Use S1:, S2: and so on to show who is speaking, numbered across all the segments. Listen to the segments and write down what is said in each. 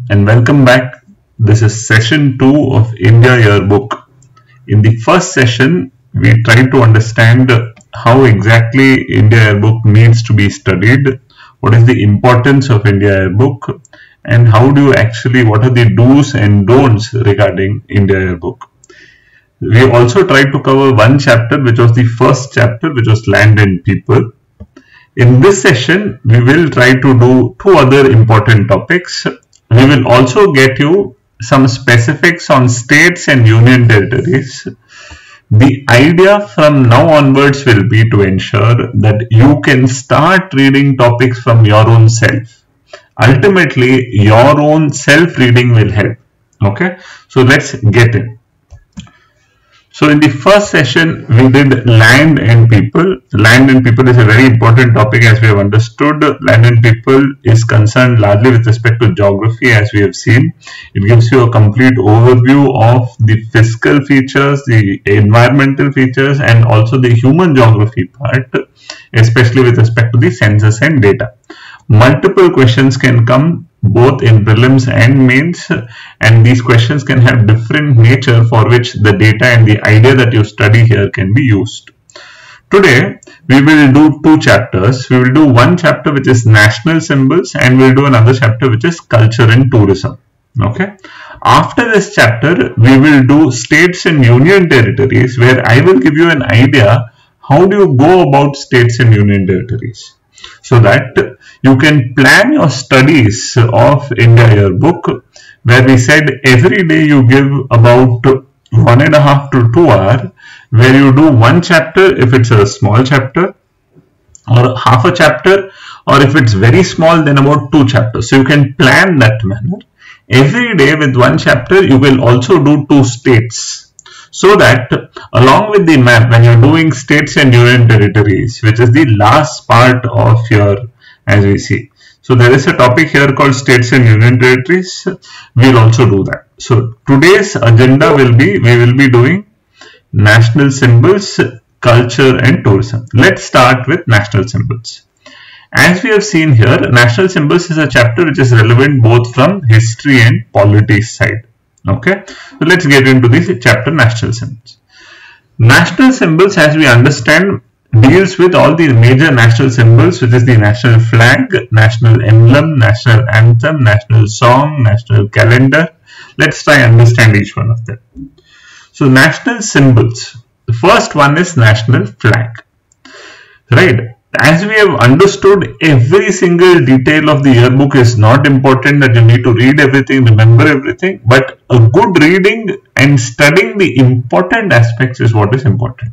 S1: and welcome back. This is session 2 of India Yearbook. In the first session, we tried to understand how exactly India Yearbook needs to be studied, what is the importance of India Yearbook, and what are the do's and don'ts regarding India Yearbook. We also tried to cover one chapter, which was the first chapter, which was Land and People. In this session, we will try to do two other important topics. We will also get you some specifics on states and union territories. The idea from now onwards will be to ensure that you can start reading topics from your own self. Ultimately, your own self-reading will help. Okay, so let's get in. So in the first session, we did land and people. Land and people is a very important topic, as we have understood. Land and people is concerned largely with respect to geography, as we have seen. It gives you a complete overview of the physical features, the environmental features, and also the human geography part, especially with respect to the census and data. Multiple questions can come both in prelims and mains, and these questions can have different nature for which the data and the idea that you study here can be used. Today we will do two chapters. We will do one chapter which is national symbols, and we will do another chapter which is culture and tourism. Okay. After this chapter, we will do states and union territories, where I will give you an idea how do you go about states and union territories, so that you can plan your studies of India Yearbook, where we said every day you give about 1.5 to 2 hours, where you do one chapter if it's a small chapter, or half a chapter, or if it's very small, then about 2 chapters. So you can plan that manner. Every day with one chapter, you will also do 2 states, so that along with the map, when you're doing states and union territories, which is the last part of your, as we see. So there is a topic here called states and union territories. We'll also do that. So today's agenda will be, we will be doing national symbols, culture and tourism. Let's start with national symbols. As we have seen here, national symbols is a chapter which is relevant both from history and polity side. Okay, so let's get into this chapter, national symbols. National symbols, as we understand, deals with all the major national symbols, which is the national flag, national emblem, national anthem, national song, national calendar. Let's try and understand each one of them. So national symbols, the first one is national flag, right? As we have understood, every single detail of the yearbook is not important that you need to read everything, remember everything, but a good reading and studying the important aspects is what is important.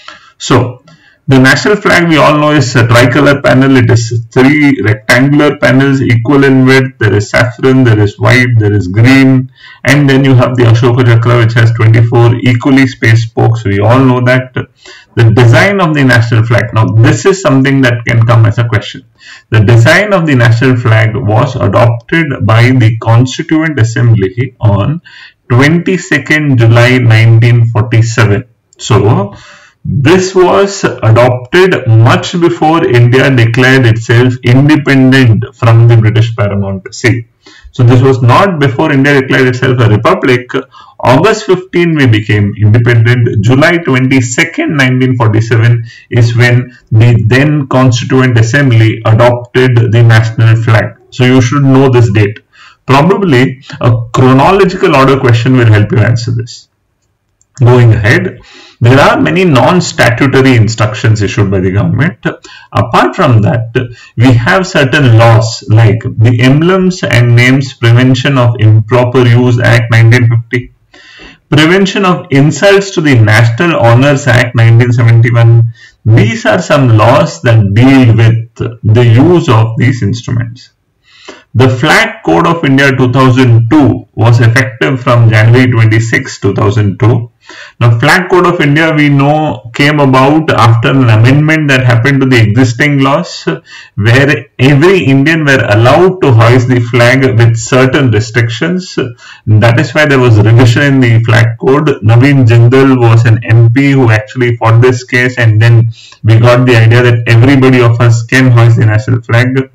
S1: So the national flag, we all know, is a tricolor panel. It is 3 rectangular panels equal in width. There is saffron, there is white, there is green, and then you have the Ashoka Chakra, which has 24 equally spaced spokes. We all know that. The design of the national flag. Now, this is something that can come as a question. The design of the national flag was adopted by the Constituent Assembly on 22nd July 1947. So, this was adopted much before India declared itself independent from the British paramountcy. So this was not before India declared itself a republic. August 15 we became independent. July 22nd, 1947 is when the then Constituent Assembly adopted the national flag. So you should know this date. Probably a chronological order question will help you answer this. Going ahead, there are many non-statutory instructions issued by the government. Apart from that, we have certain laws like the Emblems and Names Prevention of Improper Use Act 1950, Prevention of Insults to the National Honours Act 1971. These are some laws that deal with the use of these instruments. The Flag Code of India 2002 was effective from January 26, 2002. Now, Flag Code of India, we know, came about after an amendment that happened to the existing laws, where every Indian were allowed to hoist the flag with certain restrictions. That is why there was revision in the Flag Code. Naveen Jindal was an MP who actually fought this case, and then we got the idea that everybody of us can hoist the national flag.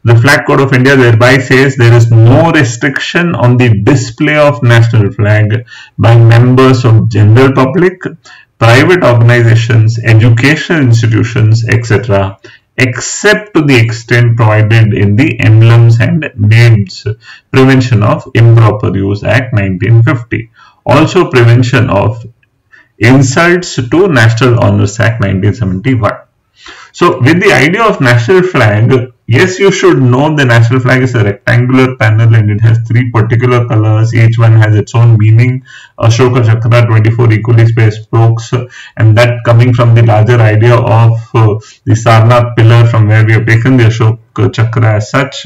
S1: The Flag Code of India thereby says there is no restriction on the display of national flag by members of general public, private organizations, educational institutions, etc., except to the extent provided in the Emblems and Names Prevention of Improper Use Act 1950. Also prevention of insults to National Honours Act 1971. So with the idea of national flag, yes, you should know the national flag is a rectangular panel and it has three particular colors. Each one has its own meaning. Ashoka Chakra, 24 equally spaced spokes, and that coming from the larger idea of the Sarnath pillar, from where we have taken the Ashoka Chakra as such.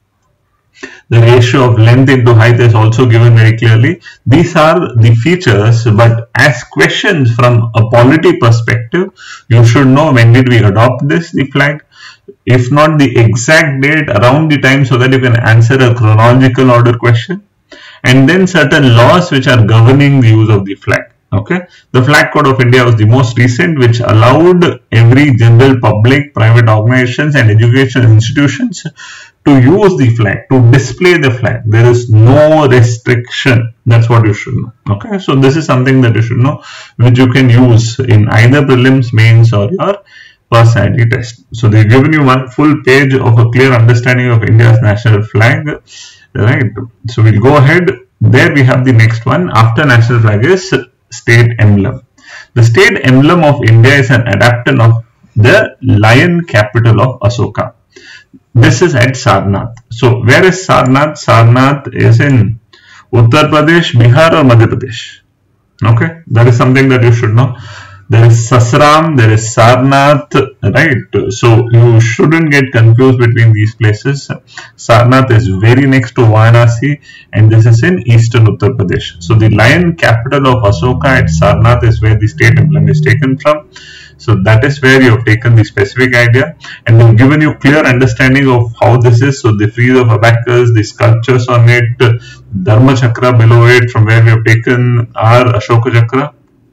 S1: The ratio of length into height is also given very clearly. These are the features, but as questions from a polity perspective, you should know when did we adopt this, the flag, if not the exact date, around the time, so that you can answer a chronological order question, and then certain laws which are governing the use of the flag. Okay, the Flag Code of India was the most recent, which allowed every general public, private organizations and educational institutions to use the flag, to display the flag. There is no restriction. That's what you should know. Okay, so this is something that you should know, which you can use in either prelims, mains, or your personality test. So they've given you one full page of a clear understanding of India's national flag. Right. So we'll go ahead. There we have the next one. After national flag is state emblem. The state emblem of India is an adaptation of the lion capital of Ashoka. This is at Sarnath. So where is Sarnath? Sarnath is in Uttar Pradesh, Bihar or Madhya Pradesh. Okay, that is something that you should know. There is Sasaram, there is Sarnath, right? So you shouldn't get confused between these places. Sarnath is very next to Varanasi and this is in eastern Uttar Pradesh. So the lion capital of Ashoka at Sarnath is where the state emblem is taken from. So that is where you have taken the specific idea, and they've given you clear understanding of how this is. So the frieze of abacus, the sculptures on it, Dharma Chakra below it, from where we have taken our Ashoka Chakra.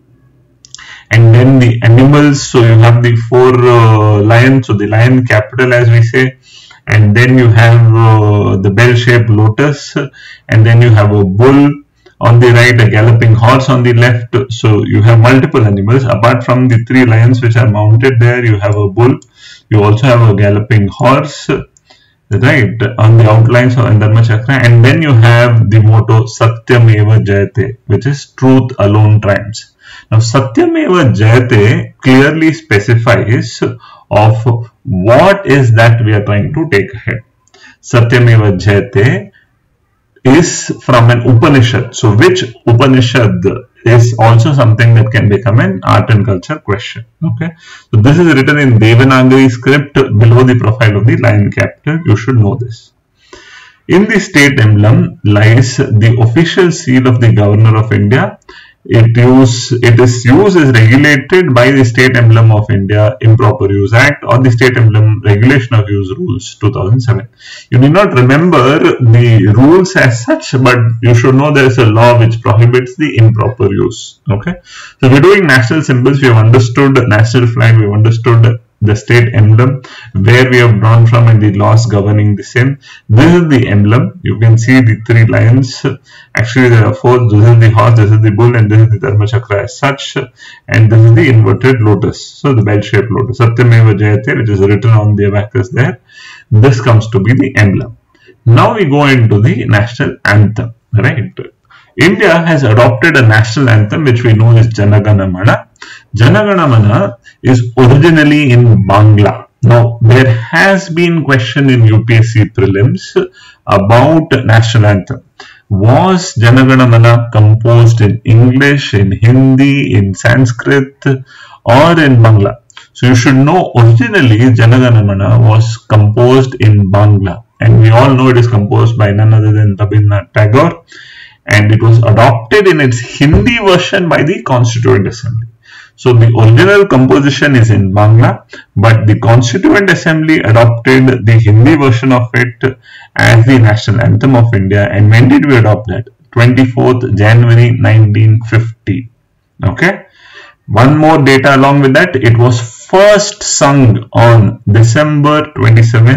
S1: And then the animals, so you have the four lions, so the lion capital as we say, and then you have the bell-shaped lotus, and then you have a bull on the right, a galloping horse on the left. So you have multiple animals. Apart from the three lions which are mounted there, you have a bull, you also have a galloping horse, right, on the outlines of Dharma Chakra, and then you have the motto Satyameva Jayate, which is truth alone triumphs. Now, Satyameva Jayate clearly specifies of what is that we are trying to take ahead. Satyameva Jayate is from an Upanishad. So, which Upanishad is also something that can become an art and culture question. Okay. So, this is written in Devanagari script below the profile of the lion capital. You should know this. In the state emblem lies the official seal of the Governor of India. It is used as regulated by the State Emblem of India Improper Use Act or the State Emblem Regulation of Use Rules 2007. You need not remember the rules as such, but you should know there is a law which prohibits the improper use. Okay. So we're doing national symbols. We have understood the national flag. We have understood the state emblem, where we have drawn from, and the laws governing the same. This is the emblem. You can see the three lions. Actually, there are four. This is the horse, this is the bull, and this is the Dharma Chakra as such. And this is the inverted lotus. So the bell-shaped lotus. Satyameva Jayate, which is written on the abacus there. This comes to be the emblem. Now we go into the national anthem. Right. India has adopted a national anthem which we know is Jana Gana Mana. Jana Gana Mana is originally in Bangla. Now, there has been question in UPSC prelims about national anthem. Was Jana Gana Mana composed in English, in Hindi, in Sanskrit, or in Bangla? So you should know originally Jana Gana Mana was composed in Bangla, and we all know it is composed by none other than Rabindranath Tagore, and it was adopted in its Hindi version by the Constituent Assembly. So the original composition is in Bangla, but the Constituent Assembly adopted the Hindi version of it as the national anthem of India. And when did we adopt that? 24th January 1950. Okay. One more data along with that. It was first sung on December 27,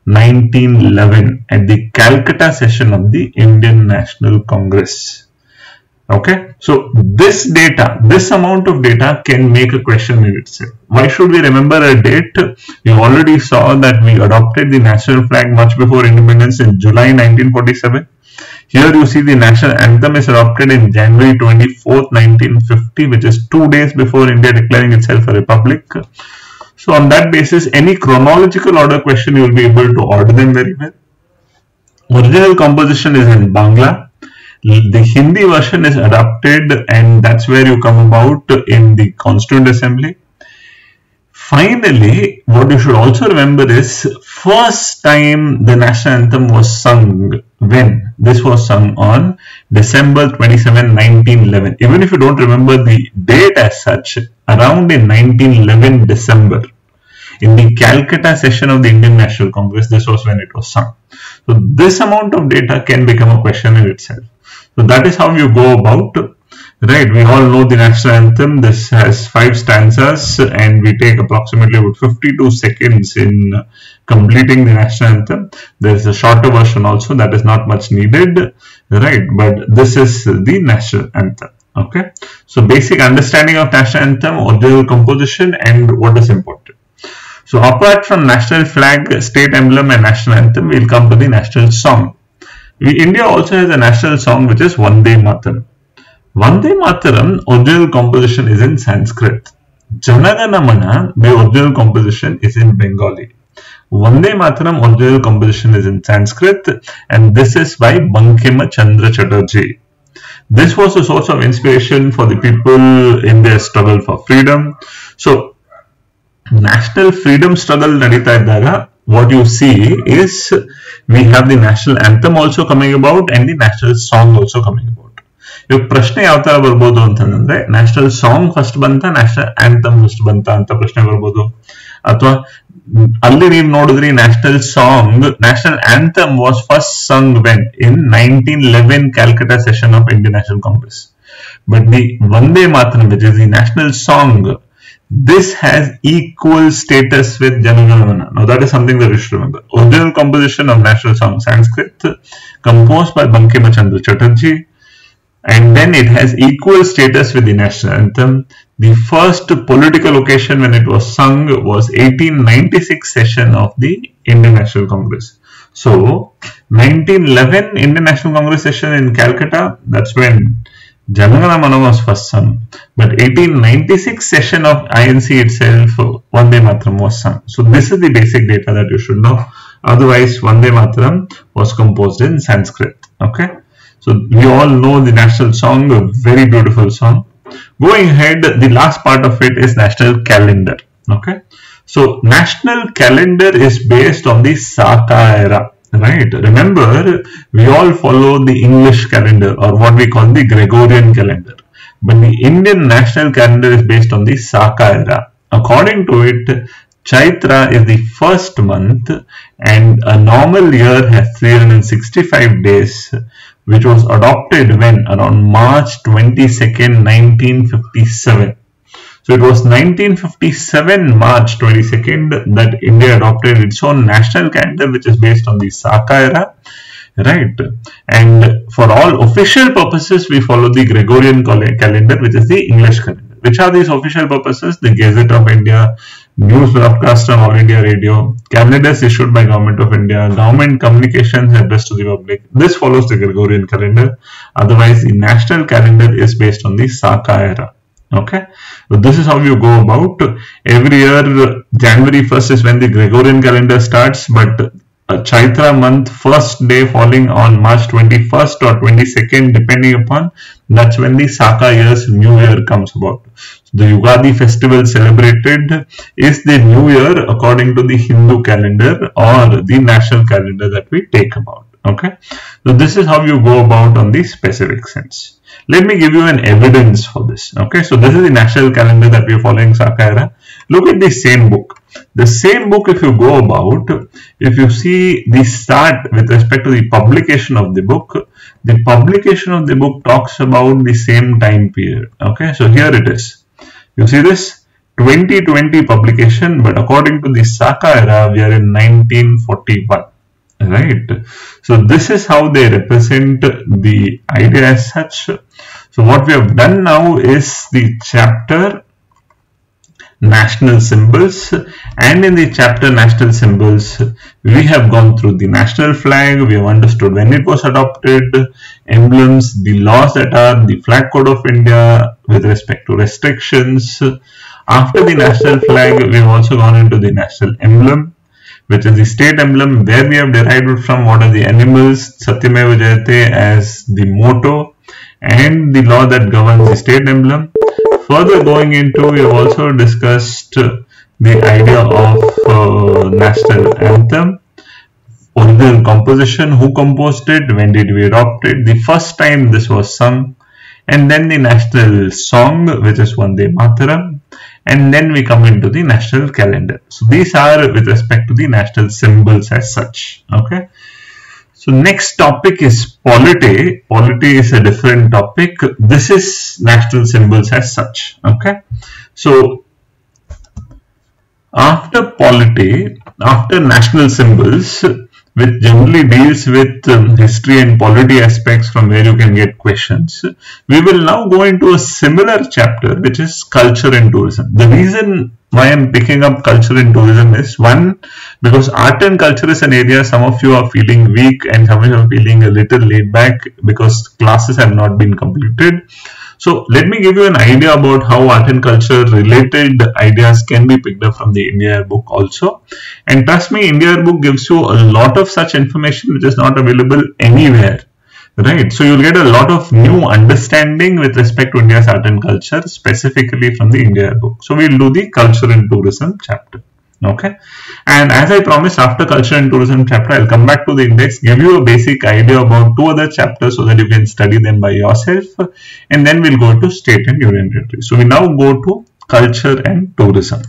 S1: 1911 at the Calcutta session of the Indian National Congress. Okay, so this data, this amount of data can make a question in itself. Why should we remember a date? We already saw that we adopted the national flag much before independence in July 1947. Here you see the national anthem is adopted in January 24th, 1950, which is 2 days before India declaring itself a republic. So on that basis, any chronological order question, you will be able to order them very well. Original composition is in Bangla. The Hindi version is adopted, and that's where you come about in the Constituent Assembly. Finally, what you should also remember is first time the national anthem was sung when? This was sung on December 27, 1911. Even if you don't remember the date as such, around in 1911 December, in the Calcutta session of the Indian National Congress, this was when it was sung. So this amount of data can become a question in itself. So that is how you go about, right? We all know the national anthem. This has 5 stanzas and we take approximately about 52 seconds in completing the national anthem. There is a shorter version also that is not much needed, right? But this is the national anthem. Okay. So basic understanding of national anthem, original composition, and what is important. So apart from national flag, state emblem, and national anthem, we will come to the national song. India also has a national song which is Vande Mataram. Vande Mataram, original composition is in Sanskrit. Jana Gana Mana, the original composition is in Bengali. Vande Mataram, original composition is in Sanskrit, and this is by Bankim Chandra Chatterjee. This was a source of inspiration for the people in their struggle for freedom. So, national freedom struggle nadita iddaga, what you see is we have the national anthem also coming about and the national song also coming about. ಇವಾಗ ಪ್ರಶ್ನೆ ಯಾವ ತರ ಬರ್ಬೋದು ಅಂತಂದ್ರೆ national song first ಬಂತ national anthem first ಬಂತ ಅಂತ ಪ್ರಶ್ನೆ ಬರ್ಬೋದು. ಅಥವಾ ಅಲ್ಲಿ ನೀವು ನೋಡಿದ್ರಿ national song, national anthem was first sung when in 1911 Calcutta session of Indian National Congress. But the Vande Mataram, which is the national song, this has equal status with Jana Gana Mana. Now that is something that you should remember. Original composition of national song Sanskrit, composed by Bankim Chandra Chatterjee, and then it has equal status with the national anthem. The first political occasion when it was sung was 1896 session of the Indian National Congress. So 1911 Indian National Congress session in Calcutta, that's when Jana Gana Mana was first sung. But 1896 session of INC itself, Vande Mataram was sung. So this is the basic data that you should know. Otherwise, Vande Mataram was composed in Sanskrit. Okay. So we all know the national song, a very beautiful song. Going ahead, the last part of it is national calendar. Okay. So national calendar is based on the Saka era. Right. Remember, we all follow the English calendar or what we call the Gregorian calendar. But the Indian national calendar is based on the Saka era. According to it, Chaitra is the first month and a normal year has 365 days, which was adopted when around March 22nd, 1957. So it was 1957 March 22nd that India adopted its own national calendar, which is based on the Saka era, right? And for all official purposes, we follow the Gregorian calendar, which is the English calendar. Which are these official purposes? The Gazette of India, news broadcast on All India Radio, calendars issued by Government of India, government communications addressed to the public. This follows the Gregorian calendar. Otherwise, the national calendar is based on the Saka era. Okay, so this is how you go about. Every year, January 1st is when the Gregorian calendar starts, but Chaitra month, first day falling on March 21st or 22nd, depending upon, that's when the Saka year's new year comes about. So the Yugadi festival celebrated is the new year according to the Hindu calendar or the national calendar that we take about. Okay, so this is how you go about on the specific sense. Let me give you an evidence for this. Okay, so this is the national calendar that we are following, Saka era. Look at the same book. The same book, if you go about, if you see the start with respect to the publication of the book of the book talks about the same time period. Okay, so here it is. You see this? 2020 publication, but according to the Saka era, we are in 1941. Right. So this is how they represent the idea as such. So what we have done now is the chapter national symbols, and in the chapter national symbols we have gone through the national flag, we have understood when it was adopted, emblems, the laws that are the flag code of India with respect to restrictions. After the national flag, we have also gone into the national emblem, which is the state emblem, where we have derived from what are the animals, Satyameva Jayate as the motto and the law that governs the state emblem. Further going into, we have also discussed the idea of national anthem, original composition, who composed it, when did we adopt it, the first time this was sung, and then the national song, which is Vande Mataram, and then we come into the national calendar. So these are with respect to the national symbols as such. Okay. So next topic is polity. Polity is a different topic. This is national symbols as such. Okay. So after polity, after national symbols, which generally deals with history and polity aspects from where you can get questions, we will now go into a similar chapter, which is culture and tourism. The reason why I am picking up culture and tourism is, one, because art and culture is an area some of you are feeling weak and some of you are feeling a little laid back because classes have not been completed. So let me give you an idea about how art and culture related ideas can be picked up from the India Yearbook also. And trust me, India Yearbook gives you a lot of such information which is not available anywhere. Right. So you'll get a lot of new understanding with respect to India's art and culture, specifically from the India Yearbook. So we'll do the culture and tourism chapter. Okay. And as I promised, after culture and tourism chapter, I'll come back to the index, give you a basic idea about two other chapters so that you can study them by yourself. And then we'll go to state and union territory. So we now go to culture and tourism.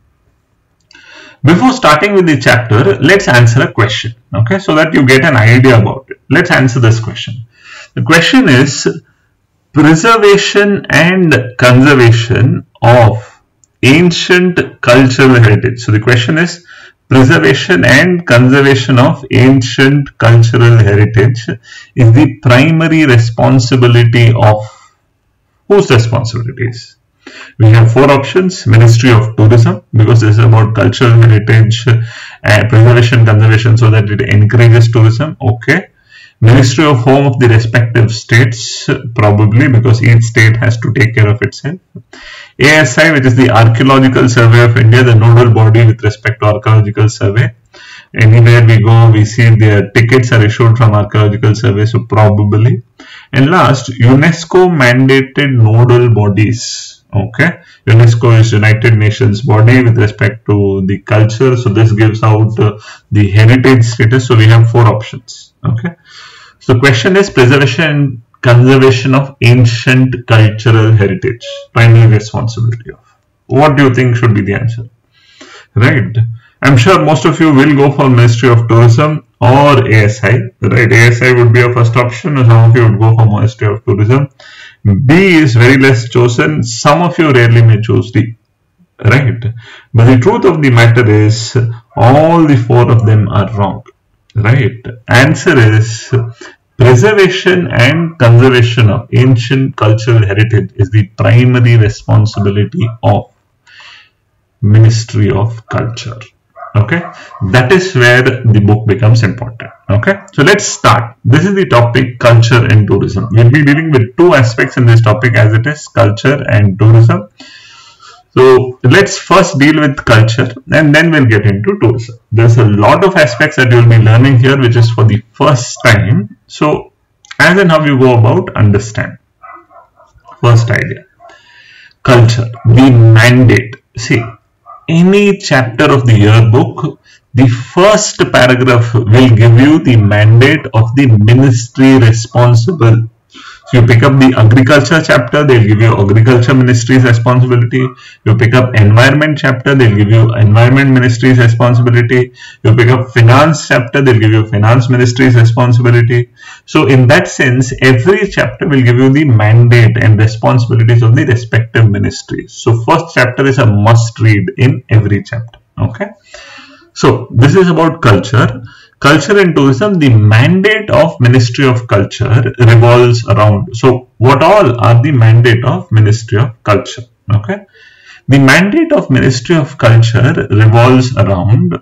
S1: Before starting with the chapter, let's answer a question. Okay. So that you get an idea about it. Let's answer this question. The question is preservation and conservation of ancient cultural heritage. So the question is preservation and conservation of ancient cultural heritage is the primary responsibility of whose responsibilities? We have four options: Ministry of Tourism, because this is about cultural heritage and preservation, conservation, so that it encourages tourism. Okay. Ministry of Home of the respective states, probably because each state has to take care of itself. ASI, which is the Archaeological Survey of India, the nodal body with respect to archaeological survey. Anywhere we go, we see their tickets are issued from Archaeological Survey, so probably. And last, UNESCO mandated nodal bodies. Okay, UNESCO is United Nations body with respect to the culture, so this gives out the heritage status. So we have four options. Okay. So the question is preservation and conservation of ancient cultural heritage, primary responsibility of. What do you think should be the answer? Right. I'm sure most of you will go for Ministry of Tourism or ASI. Right. ASI would be your first option, or some of you would go for Ministry of Tourism. B is very less chosen. Some of you rarely may choose D. Right. But the truth of the matter is all the four of them are wrong. Right. Answer is preservation and conservation of ancient cultural heritage is the primary responsibility of Ministry of Culture. Okay. That is where the book becomes important. Okay. So let's start. This is the topic culture and tourism. We'll be dealing with two aspects in this topic as it is culture and tourism. So let's first deal with culture and then we'll get into tourism. There's a lot of aspects that you'll be learning here which is for the first time. So as and how you go about, understand. First idea. Culture, the mandate. See, any chapter of the yearbook, the first paragraph will give you the mandate of the ministry responsible. So you pick up the agriculture chapter, they'll give you agriculture ministry's responsibility. You pick up environment chapter, they'll give you environment ministry's responsibility. You pick up finance chapter, they'll give you finance ministry's responsibility. So in that sense, every chapter will give you the mandate and responsibilities of the respective ministries. So first chapter is a must read in every chapter. Okay. So this is about culture. Culture and tourism, the mandate of Ministry of Culture revolves around. So what all are the mandate of Ministry of Culture? Okay. The mandate of Ministry of Culture revolves around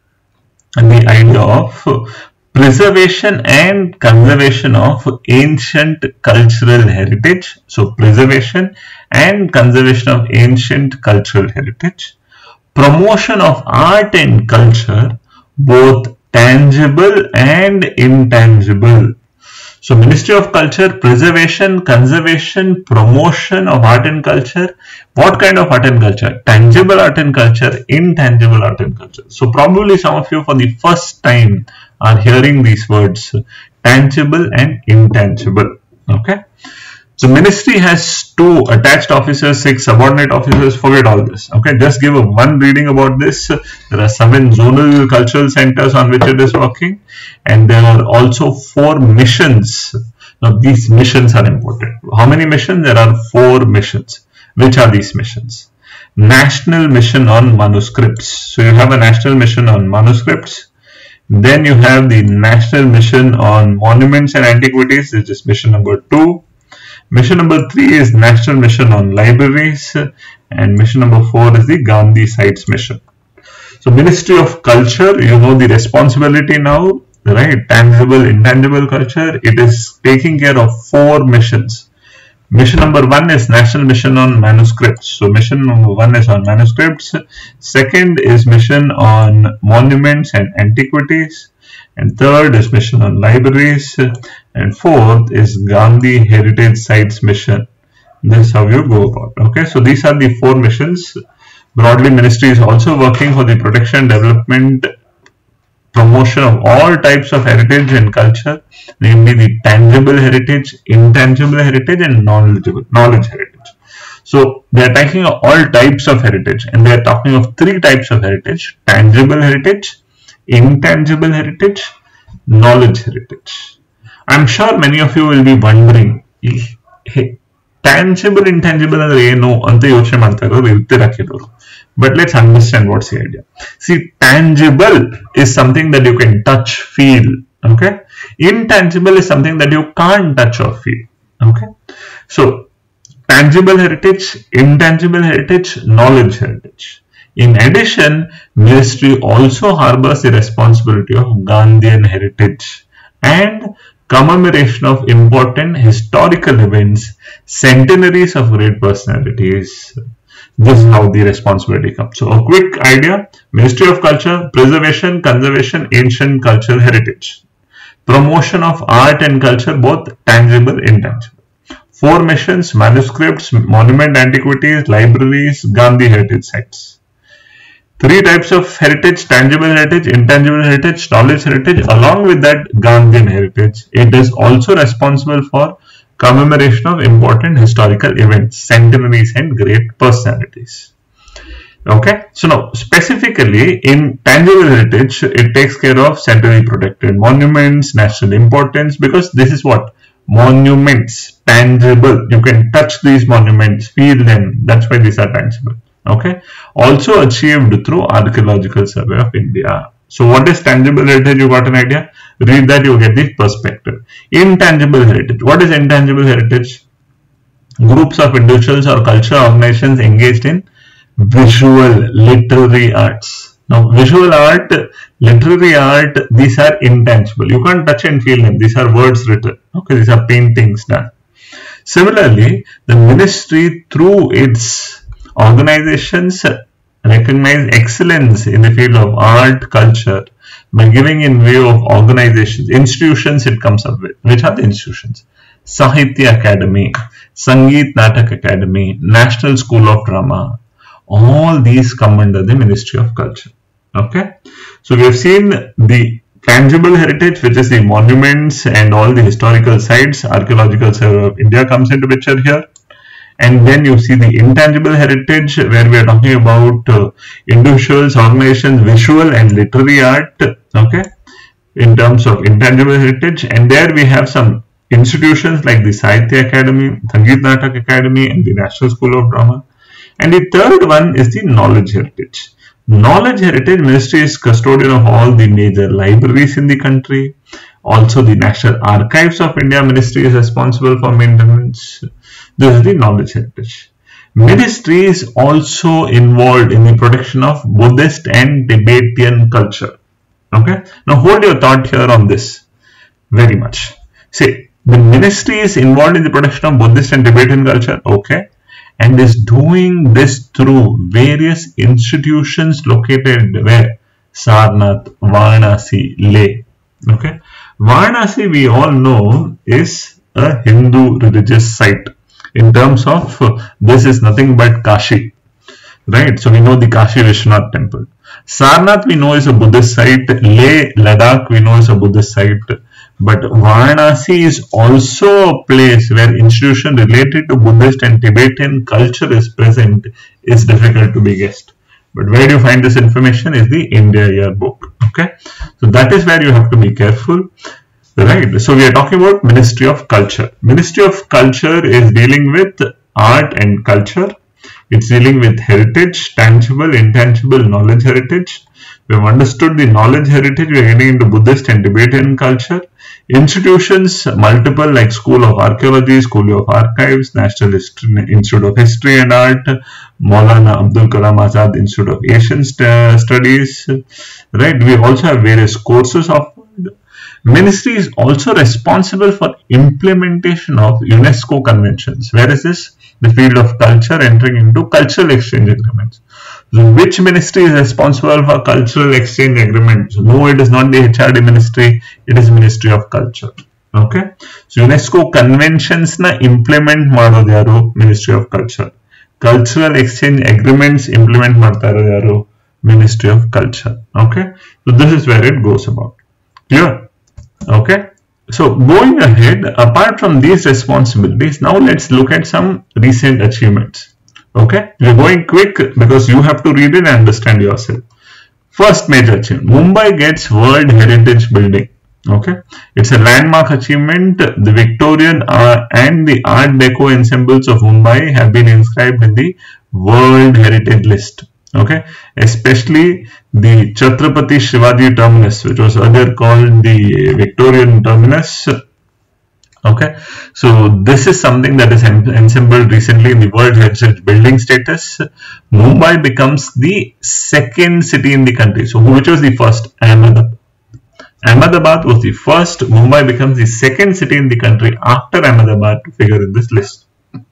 S1: the idea of preservation and conservation of ancient cultural heritage. So preservation and conservation of ancient cultural heritage. Promotion of art and culture, both tangible and intangible. So Ministry of Culture, preservation, conservation, promotion of art and culture. What kind of art and culture? Tangible art and culture, intangible art and culture. So probably some of you for the first time are hearing these words, tangible and intangible. Okay. So ministry has 2 attached officers, 6 subordinate officers. Forget all this. Okay, just give one reading about this. There are 7 zonal cultural centers on which it is working, and there are also 4 missions. Now these missions are important. How many missions? There are 4 missions. Which are these missions? National Mission on Manuscripts. So you have a national mission on manuscripts. Then you have the National Mission on Monuments and Antiquities, which is mission number 2. Mission number 3 is National Mission on Libraries, and mission number 4 is the Gandhi Sites mission. So Ministry of Culture, you know the responsibility now, right? Tangible, intangible culture. It is taking care of 4 missions. Mission number 1 is National Mission on Manuscripts. So mission number 1 is on manuscripts. Second is mission on monuments and antiquities. And third is mission on libraries, and fourth is Gandhi Heritage Sites mission. This is how you go about. Okay, so these are the 4 missions. Broadly, ministry is also working for the protection, development, promotion of all types of heritage and culture, namely the tangible heritage, intangible heritage, and knowledge heritage. So they are taking all types of heritage, and they are talking of 3 types of heritage: tangible heritage, intangible heritage, knowledge heritage. I'm sure many of you will be wondering, hey, tangible, intangible andre ಏನು ಅಂತ ಯೋಚನೆ ಮಾಡ್ತಾ ಇರೋರು ಇರ್ತೀರಾ ಕೆಲವರು. But let's understand what's the idea. See, tangible is something that you can touch, feel. Okay. Intangible is something that you can't touch or feel. Okay. So tangible heritage, intangible heritage, knowledge heritage. In addition, ministry also harbors the responsibility of Gandhian heritage and commemoration of important historical events, centenaries of great personalities. This is how the responsibility comes. So a quick idea: Ministry of Culture, preservation, conservation, ancient cultural heritage. Promotion of art and culture, both tangible and intangible. 4 missions: manuscripts, monument antiquities, libraries, Gandhi heritage sites. 3 types of heritage: tangible heritage, intangible heritage, knowledge heritage. Along with that, Gandhian heritage. It is also responsible for commemoration of important historical events, centenaries, and great personalities. Okay, so now specifically in tangible heritage, it takes care of centenary protected monuments, national importance, because this is what? Monuments, tangible. You can touch these monuments, feel them. That's why these are tangible. Okay, also achieved through Archaeological Survey of India. So what is tangible heritage? You got an idea? Read that, you get the perspective. Intangible heritage. What is intangible heritage? Groups of individuals or cultural organizations engaged in visual, literary arts. Now visual art, literary art, these are intangible. You can't touch and feel them. These are words written. Okay, these are paintings done. Similarly, the ministry through its organizations recognize excellence in the field of art, culture by giving in view of organizations, institutions it comes up with. Which are the institutions? Sahitya Academy, Sangeet Natak Academy, National School of Drama. All these come under the Ministry of Culture. Okay. So we have seen the tangible heritage, which is the monuments and all the historical sites. Archaeological Survey of India comes into picture here. And then you see the intangible heritage, where we are talking about individuals, organizations, visual and literary art, okay, in terms of intangible heritage. And there we have some institutions like the Sahitya Academy, Sangeet Natak Academy, and the National School of Drama. And the third one is the knowledge heritage. Knowledge heritage, ministry is custodian of all the major libraries in the country. Also, the National Archives of India ministry is responsible for maintenance. This is the knowledge heritage. Ministry is also involved in the protection of Buddhist and Tibetan culture. Okay. Now hold your thought here on this very much. See, the ministry is involved in the protection of Buddhist and Tibetan culture. Okay. And is doing this through various institutions located where? Sarnath, Varanasi, Leh. Okay. Varanasi, we all know, is a Hindu religious site. In terms of this is nothing but Kashi, right? So we know the Kashi Vishwanath temple. Sarnath we know is a Buddhist site. Leh, Ladakh we know is a Buddhist site. But Varanasi is also a place where institution related to Buddhist and Tibetan culture is present. Is difficult to be guessed. But where do you find this information is the India Yearbook. Okay, so that is where you have to be careful. Right, so we are talking about Ministry of Culture. Ministry of Culture is dealing with art and culture. It's dealing with heritage, tangible, intangible, knowledge heritage. We have understood the knowledge heritage. We are getting into Buddhist and Tibetan culture. Institutions, multiple, like School of Archaeology, School of Archives, National Institute of History and Art, Maulana Abdul Kalam Azad Institute of Asian Studies. Right, we also have various courses of. Ministry is also responsible for implementation of UNESCO conventions. Where is this? The field of culture entering into cultural exchange agreements. So which ministry is responsible for cultural exchange agreements? No, it is not the HRD ministry. It is Ministry of Culture. Okay. So UNESCO conventions na implement ಮಾಡೋದು ಯಾರು? Ministry of Culture. Cultural exchange agreements implement ಮಾಡ್ತಾ ಇರೋದು ಯಾರು? Ministry of Culture. Okay. So this is where it goes about. Clear? Okay, so going ahead, apart from these responsibilities, now let's look at some recent achievements. Okay, we're going quick because you have to read it and understand yourself. First major achievement, Mumbai gets World Heritage Building. Okay, it's a landmark achievement. The Victorian and the Art Deco ensembles of Mumbai have been inscribed in the World Heritage List. Okay, especially the Chhatrapati Shivaji Terminus, which was earlier called the Victorian Terminus. Okay, so this is something that is assembled recently in the World Heritage Building status. Mumbai becomes the second city in the country. So which was the first? Ahmedabad. Ahmedabad was the first. Mumbai becomes the second city in the country after Ahmedabad to figure in this list.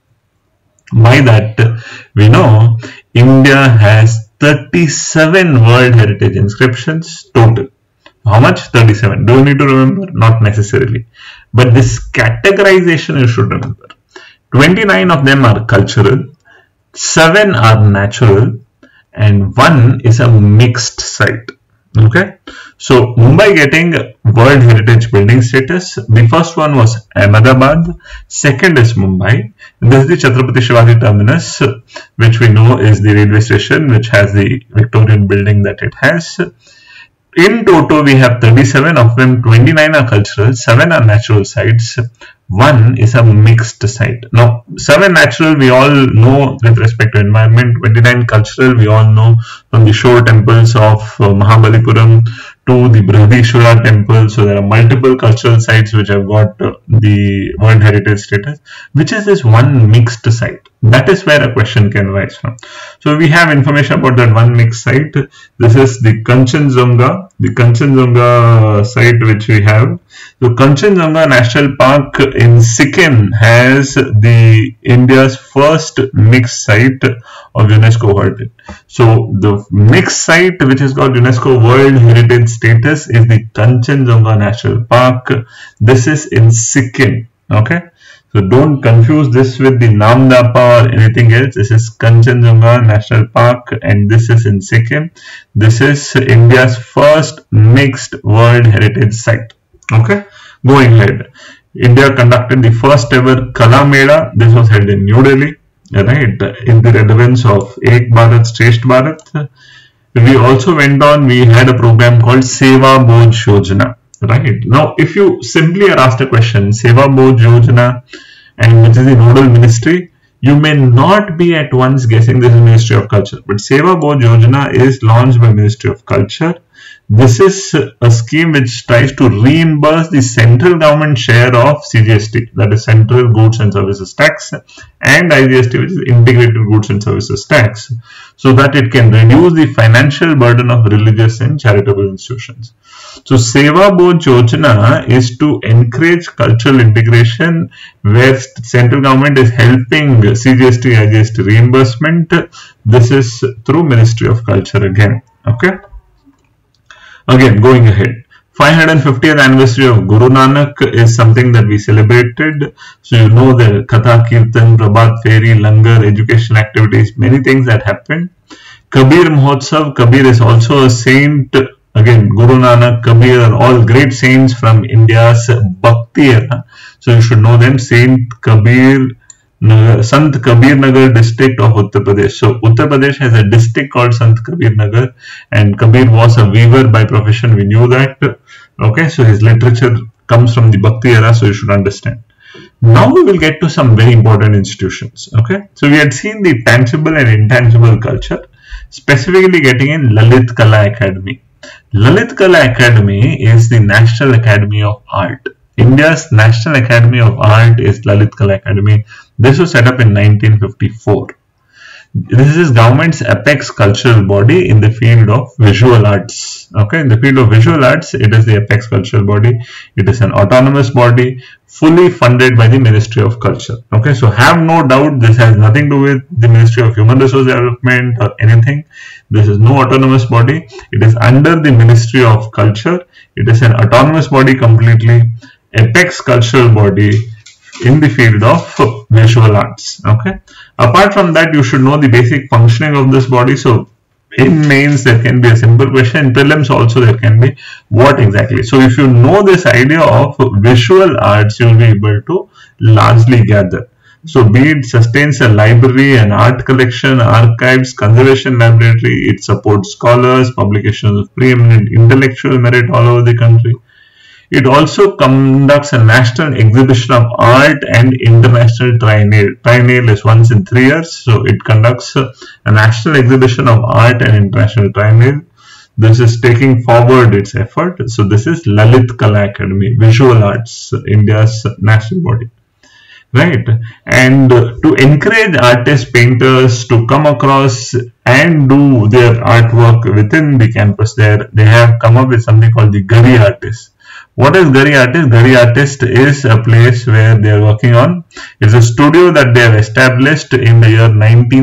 S1: By that, we know India has 37 World Heritage inscriptions total. How much? 37. Do you need to remember? Not necessarily. But this categorization you should remember. 29 of them are cultural, 7 are natural, and 1 is a mixed site. Okay. So Mumbai getting World Heritage Building status. The first one was Ahmedabad. Second is Mumbai. This is the Chhatrapati Shivaji Terminus, which we know is the railway station, which has the Victorian building that it has. In total, we have 37, of them 29 are cultural, 7 are natural sites, 1 is a mixed site. Now, 7 natural we all know with respect to environment, 29 cultural we all know from the shore temples of Mahabalipuram to the Brihadishwara temple. So there are multiple cultural sites which have got the World Heritage status. Which is this one mixed site? That is where a question can arise from. So we have information about that one mixed site. This is the Kanchenjunga site which we have. So Kanchenjunga National Park in Sikkim has the India's first mixed site of UNESCO World. So the mixed site which has got UNESCO World Heritage status is the Kanchenjunga National Park. This is in Sikkim. Okay. So don't confuse this with the Namdapa or anything else. This is Kanchenjunga National Park and this is in Sikkim. This is India's first mixed World Heritage Site. Okay, going ahead. India conducted the first ever Kala Mela. This was held in New Delhi, right, in the relevance of Ek Bharat, Shresth Bharat. We also went on, we had a program called Seva Boj Yojana. Right. Now, if you simply are asked a question, Seva Boj Yojana, and which is the nodal ministry, you may not be at once guessing this is Ministry of Culture. But Seva Boj Yojana is launched by Ministry of Culture. This is a scheme which tries to reimburse the central government share of CGST, that is Central Goods and Services Tax, and IGST, which is Integrated Goods and Services Tax, so that it can reduce the financial burden of religious and charitable institutions. So Seva Boj Yojana is to encourage cultural integration where central government is helping CGST, IGST reimbursement. This is through Ministry of Culture again. Okay. Again, going ahead, 550th anniversary of Guru Nanak is something that we celebrated. So you know the Katha, Kirtan, Prabhat Fairy, Langar, educational activities, many things that happened. Kabir Mahotsav, Kabir is also a saint. Again, Guru Nanak, Kabir are all great saints from India's Bhakti era. So you should know them. Saint Kabir, Sant Kabir Nagar district of Uttar Pradesh. So Uttar Pradesh has a district called Sant Kabir Nagar, and Kabir was a weaver by profession. We knew that. Okay, so his literature comes from the Bhakti era, so you should understand. Now we will get to some very important institutions. Okay, so we had seen the tangible and intangible culture, specifically getting in Lalit Kala Academy. Lalit Kala Academy is the National Academy of Art. India's National Academy of Art is Lalit Kala Academy. This was set up in 1954. This is government's apex cultural body in the field of visual arts. Okay, in the field of visual arts, it is the apex cultural body. It is an autonomous body, fully funded by the Ministry of Culture. Okay, so have no doubt this has nothing to do with the Ministry of Human Resource Development or anything. This is no autonomous body. It is under the Ministry of Culture. It is an autonomous body completely, apex cultural body in the field of visual arts. Okay. Apart from that, you should know the basic functioning of this body. So in mains there can be a simple question, in prelims also there can be what exactly. So if you know this idea of visual arts, you will be able to largely gather. So be it sustains a library, an art collection, archives, conservation laboratory, it supports scholars, publications of preeminent intellectual merit all over the country. It also conducts a national exhibition of art and international triennial. Triennial is once in 3 years. So it conducts a national exhibition of art and international triennial. This is taking forward its effort. So this is Lalit Kala Academy, Visual Arts, India's national body. Right. And to encourage artists, painters to come across and do their artwork within the campus there, they have come up with something called the Gari Artist. What is Gari Artist? Gari Artist is a place where they are working on. It's a studio that they have established in the year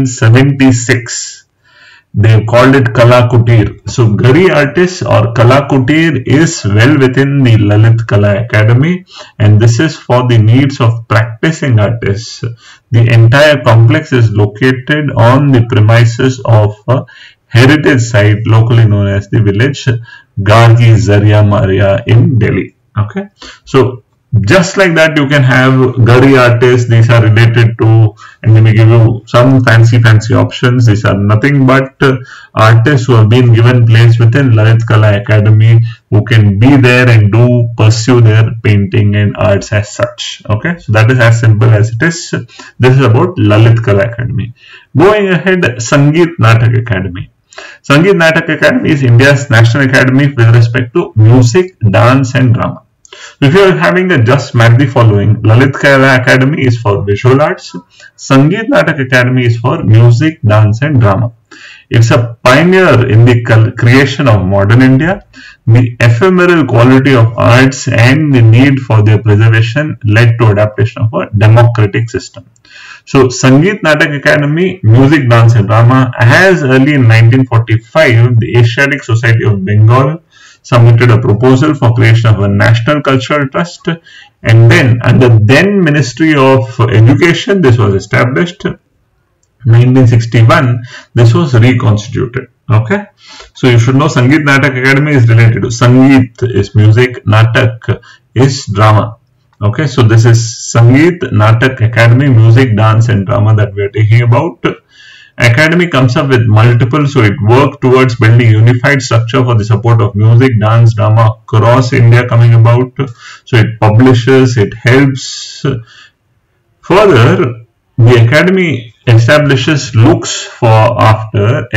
S1: 1976. They have called it Kala Kutir. So Gari Artist or Kala Kutir is well within the Lalit Kala Academy, and this is for the needs of practicing artists. The entire complex is located on the premises of a heritage site locally known as the village Gargi Zaria Maria in Delhi. Okay, so just like that you can have Gari Artists. These are related to, and let me give you some fancy options. These are nothing but artists who have been given place within Lalit Kala Academy, who can be there and pursue their painting and arts as such. Okay, so that is as simple as it is. This is about Lalit Kala Academy. Going ahead, Sangeet Natak Academy. Sangeet Natak Academy is India's national academy with respect to music, dance and drama. If you are having a just match the following, Lalit Kala Academy is for visual arts, Sangeet Natak Academy is for music, dance and drama. It's a pioneer in the creation of modern India. The ephemeral quality of arts and the need for their preservation led to adaptation of a democratic system. So Sangeet Natak Academy, Music, Dance and Drama, as early in 1945, the Asiatic Society of Bengal submitted a proposal for creation of a national cultural trust, And then under then Ministry of Education, this was established. 1961, this was reconstituted. Okay, so you should know Sangeet Natak Academy is related to Sangeet is music, Natak is drama. Okay, so this is Sangeet Natak Academy, music, dance and drama that we are taking about. Academy comes up with multiple, so it works towards building unified structure for the support of music, dance, drama across India coming about. So it publishes, it helps. Further, the Academy establishes and looks after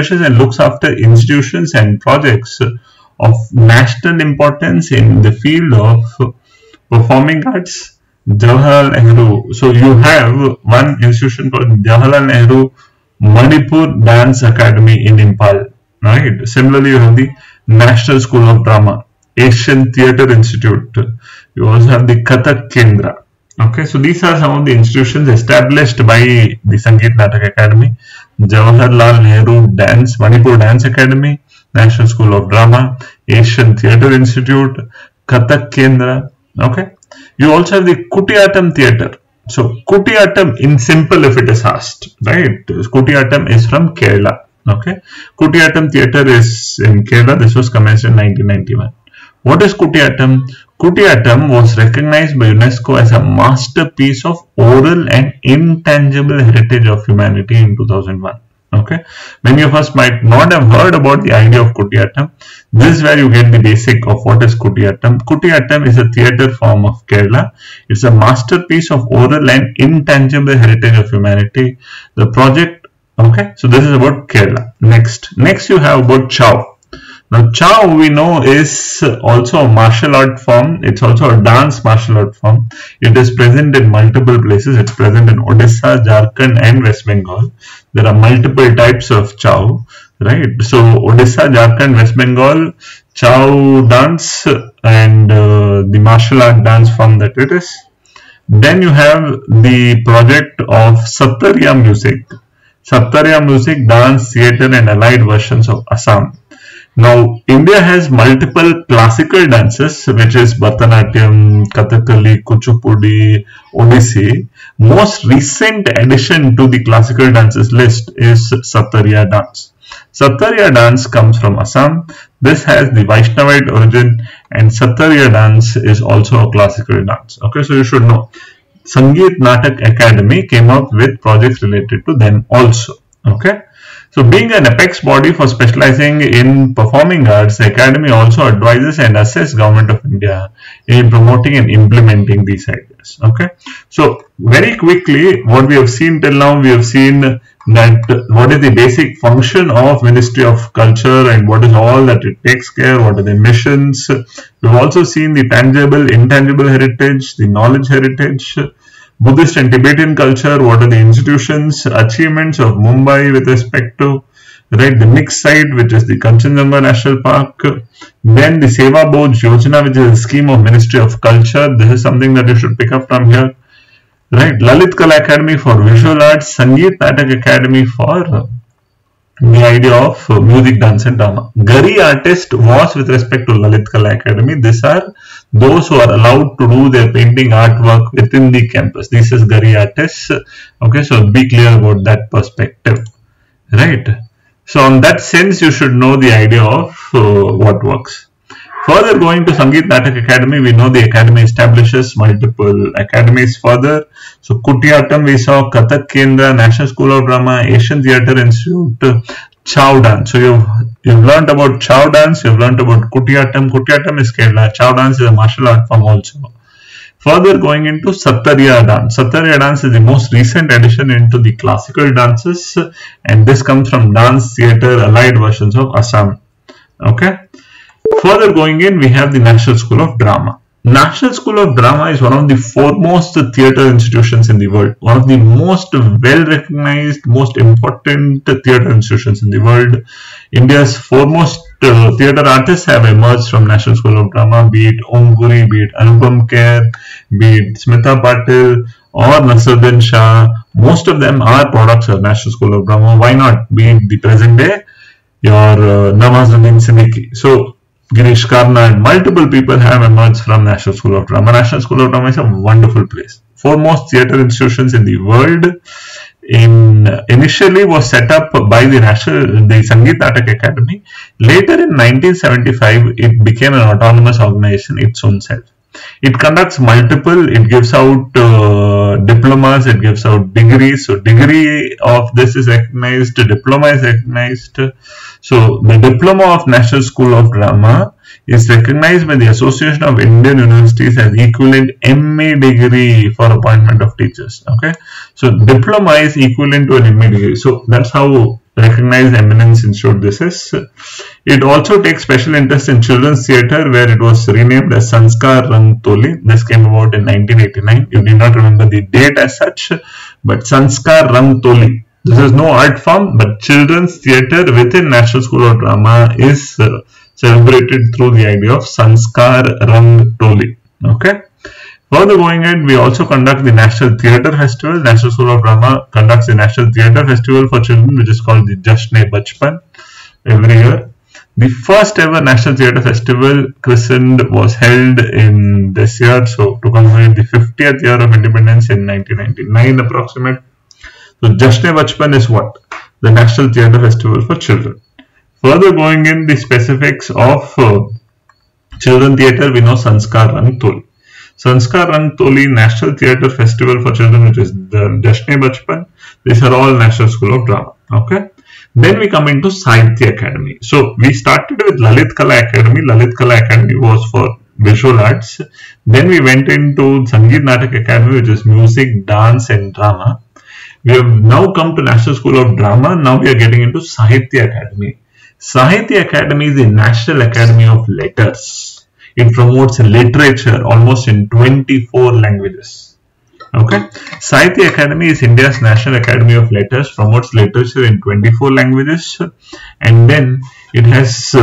S1: institutions and projects of national importance in the field of performing arts. Jawaharlal Nehru. So you have one institution called Jawaharlal Nehru Manipur Dance Academy in Impal, right? Similarly, you have the National School of Drama, Asian Theatre Institute. You also have the Kathak Kendra. Okay, so these are some of the institutions established by the Sangeet Natak Academy. Jawaharlal Nehru Manipur Dance Academy, National School of Drama, Asian Theatre Institute, Kathak Kendra. Okay, you also have the Kutiyattam Theatre. So Kutiyattam in simple if it is asked, right? Kutiyattam is from Kerala. Okay, Kutiyattam Theatre is in Kerala. This was commenced in 1991. What is Kutiyattam? Kutiyattam was recognized by UNESCO as a masterpiece of oral and intangible heritage of humanity in 2001. Okay, many of us might not have heard about the idea of Kutiyattam. This is where you get the basic of what is Kutiyattam. Kutiyattam is a theatre form of Kerala. It's a masterpiece of oral and intangible heritage of humanity. The project, okay, so this is about Kerala. Next you have about Chow. Now Chow we know is also a martial art form. It's also a dance martial art form. It is present in multiple places. It's present in Odisha, Jharkhand and West Bengal. There are multiple types of Chow, right? So Odisha, Jharkhand, West Bengal, Chow dance and the martial art dance form that it is. Then you have the project of Sattariya music. Sattariya music, dance, theatre and allied versions of Assam. Now, India has multiple classical dances, which is Bharatanatyam, Kathakali, Kuchipudi, Odissi. Most recent addition to the classical dances list is Sattariya dance. Sattariya dance comes from Assam. This has the Vaishnavite origin, and Sattariya dance is also a classical dance. Okay, so you should know. Sangeet Natak Academy came up with projects related to them also. Okay. So being an apex body for specializing in performing arts, the Academy also advises and assists Government of India in promoting and implementing these ideas. Okay. So very quickly, what we have seen till now, we have seen that what is the basic function of Ministry of Culture and what is all that it takes care, what are the missions. We've also seen the tangible, intangible heritage, the knowledge heritage, Buddhist and Tibetan culture, what are the institutions, achievements of Mumbai with respect to, right, the mixed site, which is the Kanchenjunga National Park, then the Seva Boj Yojana, which is a scheme of Ministry of Culture. This is something that you should pick up from here, right? Lalit Kala Academy for visual arts, Sangeet Natak Academy for the idea of music, dance and drama. Gari artist was with respect to Lalit Kala Academy. These are those who are allowed to do their painting artwork within the campus. This is Gari artists. Okay, so be clear about that perspective, right? So on that sense, you should know the idea of what works. Further, going to Sangeet Natak Academy, we know the Academy establishes multiple academies further. So Kutiyattam we saw, Kathak Kendra, National School of Drama, Asian Theatre Institute, Chow dance. So you've learnt about Chow dance, you've learnt about Kutiyattam. Kutiyattam is Kerala. Chow dance is a martial art form also. Further going into Sattariya dance. Sattariya dance is the most recent addition into the classical dances, and this comes from dance, theatre, allied versions of Assam. Okay. Further going in, we have the National School of Drama. National School of Drama is one of the foremost theatre institutions in the world. One of the most well-recognized, most important theatre institutions in the world. India's foremost theatre artists have emerged from National School of Drama, be it Om Puri, be it Anupam Kher, be it Smita Patil or Naseeruddin Shah. Most of them are products of National School of Drama. Why not? Be it the present day, your Nawazuddin Siddiqui. So Girish Karnad, multiple people have emerged from National School of Drama. National School of Drama is a wonderful place. Foremost theatre institutions in the world. Initially was set up by the Sangeet Natak Academy. Later in 1975, it became an autonomous organization its own self. It conducts multiple, it gives out diplomas, it gives out degrees. So degree of this is recognized, diploma is recognized. So the diploma of National School of Drama is recognized by the Association of Indian Universities as equivalent MA degree for appointment of teachers. Okay, so diploma is equivalent to an MA degree. So that's how recognized eminence institute this is. It also takes special interest in children's theatre, where it was renamed as Sanskar Rang Toli. This came about in 1989. You need not remember the date as such, but Sanskar Rang Toli. This is no art form, but children's theatre within National School of Drama is celebrated through the idea of Sanskar Rang Toli. Okay. Further going ahead, we also conduct the National Theatre Festival. National School of Drama conducts the National Theatre Festival for children, which is called the Jashn-e-Bachpan every year. The first ever National Theatre Festival christened was held in this year, so to commemorate the 50th year of independence in 1999 approximate. So Jashn-e-Bachpan is what? The National Theatre Festival for children. Further going in the specifics of children theatre, we know Sanskar Rang Toli. Sanskar Rang Toli National Theatre Festival for children, which is the Jashn-e-Bachpan. These are all National School of Drama. Okay. Then we come into Sahitya Academy. So we started with Lalit Kala Academy. Lalit Kala Academy was for visual arts. Then we went into Sangeet Natak Academy, which is music, dance and drama. We have now come to National School of Drama. Now we are getting into Sahitya Academy. Sahitya Academy is the National Academy of Letters. It promotes literature almost in 24 languages. Okay, Sahitya Academy is India's National Academy of Letters, promotes literature in 24 languages, and then it has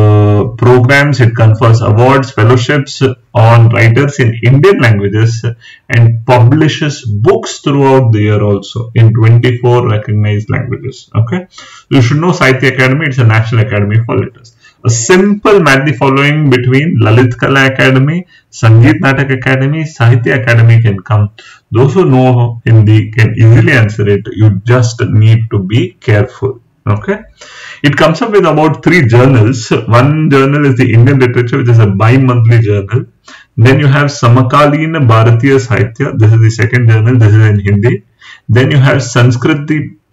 S1: programs, it confers awards, fellowships on writers in Indian languages, and publishes books throughout the year also in 24 recognized languages. Okay, you should know Sahitya Academy, it's a National Academy for Letters. A simple match the following between Lalit Kala Academy, Sangeet Natak Academy, Sahitya Academy can come. Those who know Hindi can easily answer it. You just need to be careful. Okay. It comes up with about 3 journals. One journal is the Indian Literature, which is a bi-monthly journal. Then you have Samakalina Bharatiya Sahitya. This is the second journal. This is in Hindi. Then you have Sanskrit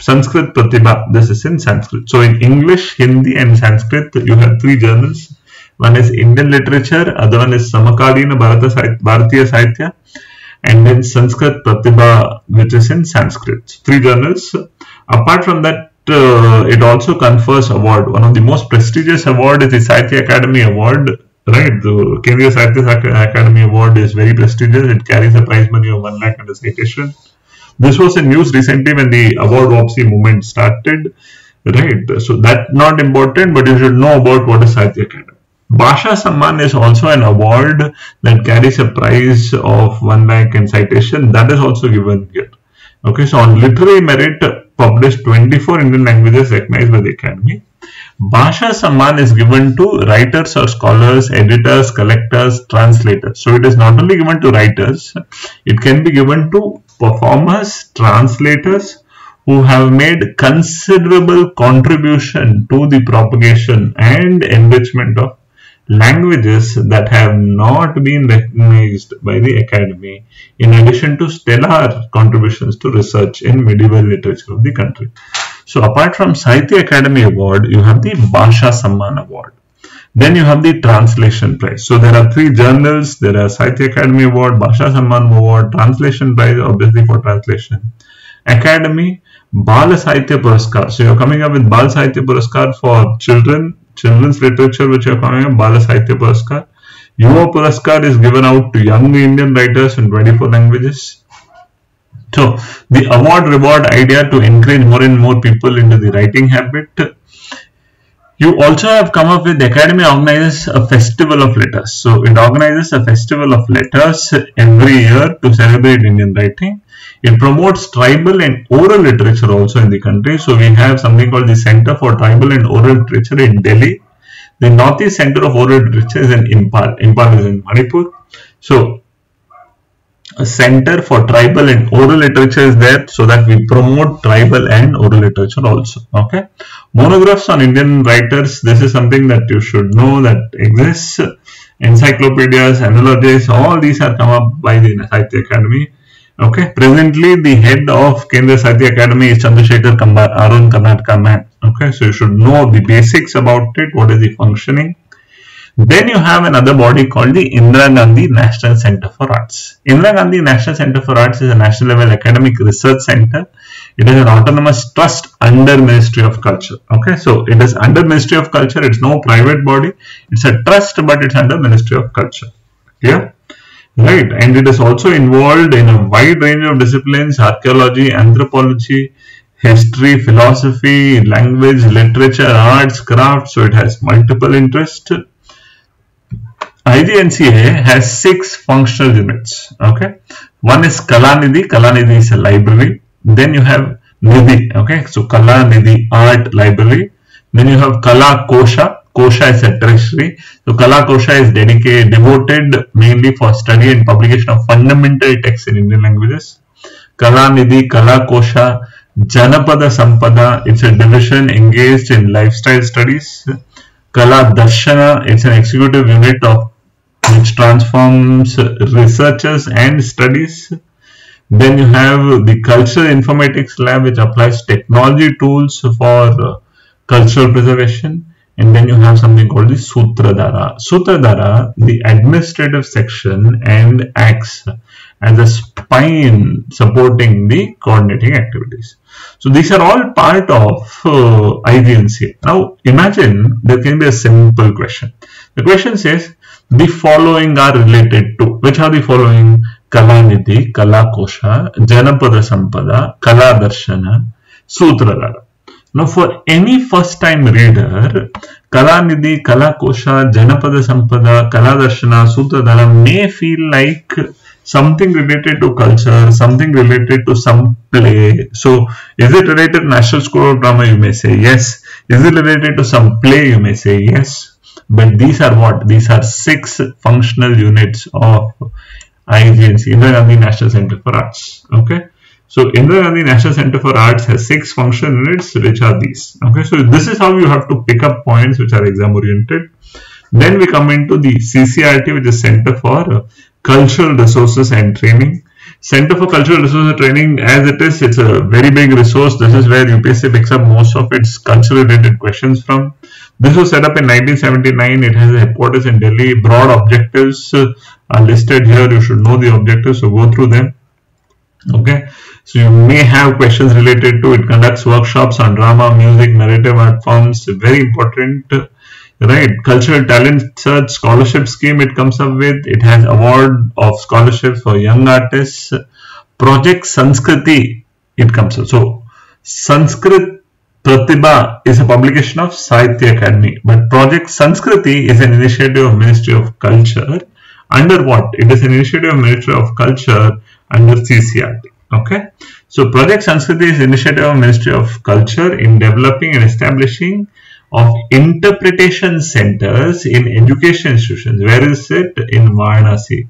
S1: Pratibha. This is in Sanskrit. So in English, Hindi and Sanskrit, you have 3 journals. One is Indian Literature, other one is Samakalina Bharatiya Sahitya, and then Sanskrit Pratibha, which is in Sanskrit. 3 journals. Apart from that, it also confers award. One of the most prestigious award is the Sahitya Academy Award. Right, the Kendriya Sahitya Academy Award is very prestigious. It carries a prize money of 1 lakh and a citation. This was in news recently when the award Wapsi movement started. Right, so that's not important, but you should know about what is Sahitya Academy. Bhasha Samman is also an award that carries a prize of 1 lakh and citation. That is also given here. Okay, so on literary merit, published 24 Indian languages recognized by the Academy. Bhasha Samman is given to writers or scholars, editors, collectors, translators. So it is not only given to writers, it can be given to performers, translators who have made considerable contribution to the propagation and enrichment of languages that have not been recognized by the Academy, in addition to stellar contributions to research in medieval literature of the country. So apart from Sahitya Academy Award, you have the Bhasha Samman Award. Then you have the Translation Prize. So there are 3 journals. There are Sahitya Academy Award, Bhasha Samman Award, Translation Prize, obviously for translation. Academy, Bal Sahitya Puraskar. So you're coming up with Bal Sahitya Puraskar for children's literature, which you're coming up, Bal Sahitya Puraskar. Yuva Puraskar is given out to young Indian writers in 24 languages. So the award reward idea to encourage more and more people into the writing habit. You also have come up with the Academy organizes a festival of letters. So it organizes a festival of letters every year to celebrate Indian writing. It promotes tribal and oral literature also in the country. So we have something called the Center for Tribal and Oral Literature in Delhi. The Northeast Center of Oral Literature is in Impal. Impal is in Manipur. So a center for tribal and oral literature is there, so that we promote tribal and oral literature also. Okay. Monographs on Indian writers, this is something that you should know that exists. Encyclopedias, anthologies, all these are come up by the Sahitya Academy. Okay. Presently, the head of Kendriya Sahitya Academy is Chandrasekhar Kambar, Arun Karnataka man. Okay. So you should know the basics about it, what is the functioning. Then you have another body called the Indira Gandhi National Center for Arts. Indira Gandhi National Center for Arts is a national level academic research center. It is an autonomous trust under Ministry of Culture. Okay, so it is under Ministry of Culture. It's no private body. It's a trust, but it's under Ministry of Culture. Yeah, right. And it is also involved in a wide range of disciplines: archaeology, anthropology, history, philosophy, language, literature, arts, crafts. So it has multiple interests. IGNCA has 6 functional units. Okay, one is Kalanidhi. Kalanidhi is a library. Then you have Nidhi. Okay, so Kalanidhi Art Library. Then you have Kala Kosha. Kosha is a treasury. So Kala Kosha is devoted mainly for study and publication of fundamental texts in Indian languages. Kalanidhi, Kala Kosha, Janapada Sampada. It's a division engaged in lifestyle studies. Kala Darshana, it's an executive unit of which transforms researchers and studies. Then you have the Cultural Informatics Lab, which applies technology tools for cultural preservation. And then you have something called the Sutradhara. Sutradhara, the administrative section, and acts as a spine supporting the coordinating activities. So these are all part of IGNCA. Now imagine there can be a simple question. The question says the following are related to. Which are the following? Kalanidhi, Kala Kosha, Janapada Sampada, Kala Darshana, Sutradhara. Now for any first time reader, Kalanidhi, Kala Kosha, Janapada Sampada, Kala Darshana, Sutradhara may feel like something related to culture, something related to some play. So is it related to National School of Drama? You may say yes. Is it related to some play? You may say yes. But these are what? These are 6 functional units of IGNC, Indira Gandhi National Center for Arts. Okay. So Indira Gandhi National Center for Arts has 6 functional units, which are these. Okay. So this is how you have to pick up points which are exam oriented. Then we come into the CCRT, which is Center for Cultural Resources and Training. Center for Cultural Resources and Training, as it is, it's a very big resource. This is where UPSC picks up most of its cultural related questions from. This was set up in 1979. It has a headquarters in Delhi. Broad objectives are listed here. You should know the objectives, so go through them. Okay. So you may have questions related to it. Conducts workshops on drama, music, narrative art forms. Very important. Right, Cultural Talent Search Scholarship Scheme it comes up with. It has award of scholarships for young artists. Project Sanskriti it comes up. So Sanskrit Pratibha is a publication of Sahitya Academy, but Project Sanskriti is an initiative of Ministry of Culture. Under what? It is an initiative of Ministry of Culture under CCRT. Okay. So Project Sanskriti is an initiative of Ministry of Culture in developing and establishing of interpretation centers in education institutions. Where is it? In Varanasi.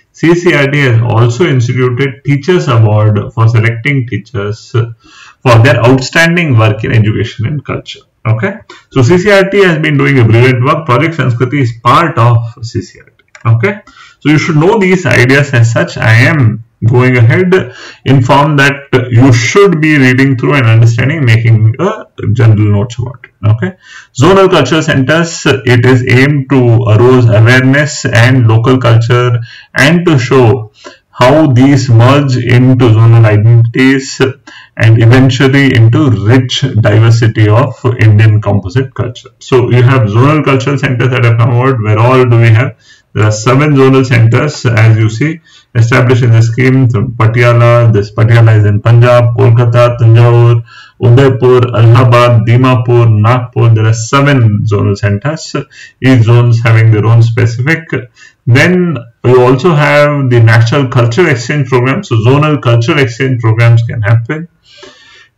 S1: CCRT has also instituted Teachers Award for selecting teachers for their outstanding work in education and culture. Okay. So CCRT has been doing a brilliant work. Project Sanskriti is part of CCRT. Okay. So you should know these ideas as such. I am going ahead, inform that you should be reading through and understanding, making general notes about it. Okay. Zonal culture centers, it is aimed to arouse awareness and local culture and to show how these merge into zonal identities and eventually into rich diversity of Indian composite culture. So you have zonal cultural centers that have come out. Where all do we have? There are 7 zonal centers, as you see, established in the scheme. Patiala, this Patiala is in Punjab, Kolkata, Tanjore, Udaipur, Allahabad, Dimapur, Nagpur. There are 7 zonal centers, each zones having their own specific. Then we also have the National Cultural Exchange Program. So zonal cultural exchange programs can happen.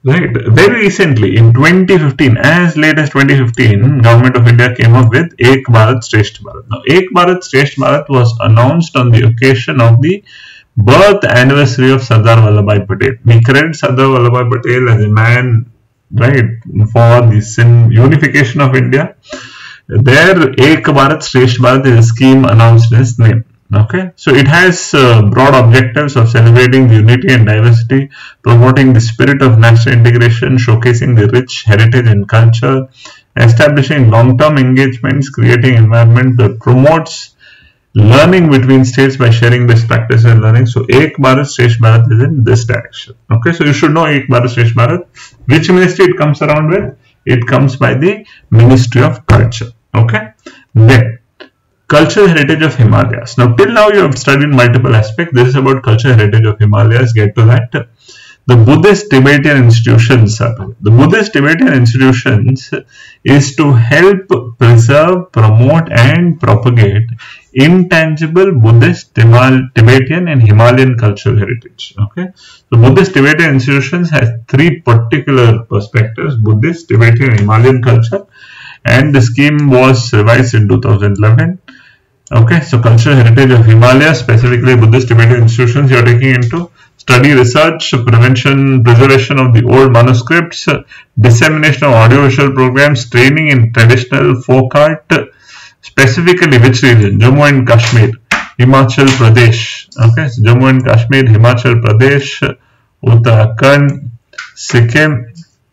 S1: Right. Very recently, in 2015, as late as 2015, Government of India came up with Ek Bharat Shresth Bharat. Now, Ek Bharat Shresth Bharat was announced on the occasion of the birth anniversary of Sardar Vallabhbhai Patel. We credit Sardar Vallabhbhai Patel as a man, right, for the unification of India. There, Ek Bharat Shresth Bharat is a scheme announced in his name. Okay, so it has broad objectives of celebrating the unity and diversity, promoting the spirit of national integration, showcasing the rich heritage and culture, establishing long-term engagements, creating an environment that promotes learning between states by sharing best practices and learning. So, Ek Bharat Shresth Bharat is in this direction. Okay, so you should know Ek Bharat Shresth Bharat. Which ministry it comes around with? It comes by the Ministry of Culture. Okay, then cultural heritage of Himalayas. Now, till now you have studied multiple aspects. This is about cultural heritage of Himalayas. Get to that. The Buddhist Tibetan institutions. The Buddhist Tibetan institutions is to help preserve, promote, and propagate intangible Buddhist, Tibetan, and Himalayan cultural heritage. Okay, so Buddhist Tibetan institutions has three particular perspectives: Buddhist, Tibetan, and Himalayan culture. And the scheme was revised in 2011. Okay, so cultural heritage of Himalayas, specifically Buddhist Tibetan institutions, you are taking into study, research, prevention, preservation of the old manuscripts, dissemination of audiovisual programs, training in traditional folk art, specifically which region? Jammu and Kashmir, Himachal Pradesh. Okay, so Jammu and Kashmir, Himachal Pradesh, Uttarakhand, Sikkim.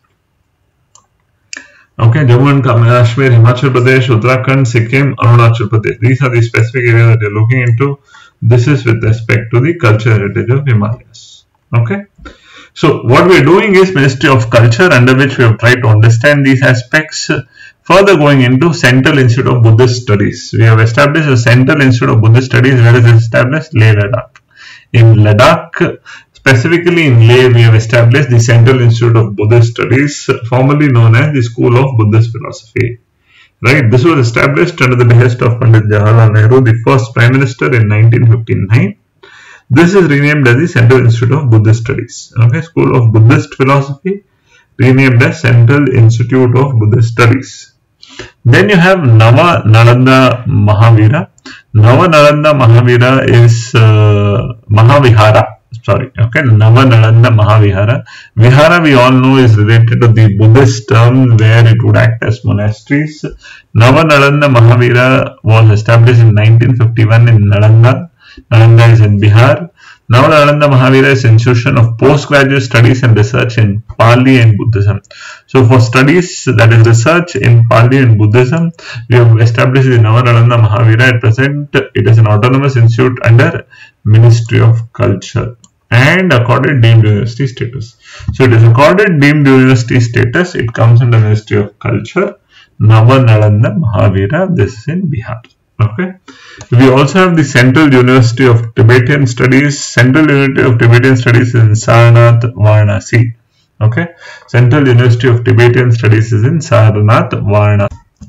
S1: Okay, Jammu and Kashmir, Himachal Pradesh, Uttarakhand, Sikkim, Arunachal Pradesh. These are the specific areas that you're looking into. This is with respect to the cultural heritage of Himalayas. Okay. So, what we are doing is Ministry of Culture, under which we have tried to understand these aspects. Further going into Central Institute of Buddhist Studies. We have established a Central Institute of Buddhist Studies. Where is it established? Leh, Ladakh. In Ladakh, specifically in Leh, we have established the Central Institute of Buddhist Studies, formerly known as the School of Buddhist Philosophy. Right, this was established under the behest of Pandit Jawaharlal Nehru, the first Prime Minister in 1959. This is renamed as the Central Institute of Buddhist Studies. Okay, School of Buddhist Philosophy, renamed as Central Institute of Buddhist Studies. Then you have Nava Nalanda Mahavira. Nava Nalanda Mahavira is Mahavihara. Sorry, okay, Nava Nalanda Mahavihara. Vihara, we all know, is related to the Buddhist term where it would act as monasteries. Nava Nalanda Mahavira was established in 1951 in Nalanda. Nalanda is in Bihar. Nava Nalanda Mahavira is an institution of postgraduate studies and research in Pali and Buddhism. So, for studies, that is research in Pali and Buddhism, we have established the Nava Nalanda Mahavira. At present, it is an autonomous institute under Ministry of Culture and accorded deemed university status. So, it is accorded deemed university status. It comes under Ministry of Culture. Nava Nalanda Mahavira. This is in Bihar. Okay. We also have the Central University of Tibetan Studies. Central University of Tibetan Studies is in Sarnath, Varanasi. Okay. Central University of Tibetan Studies is in Sarnath, Varanasi.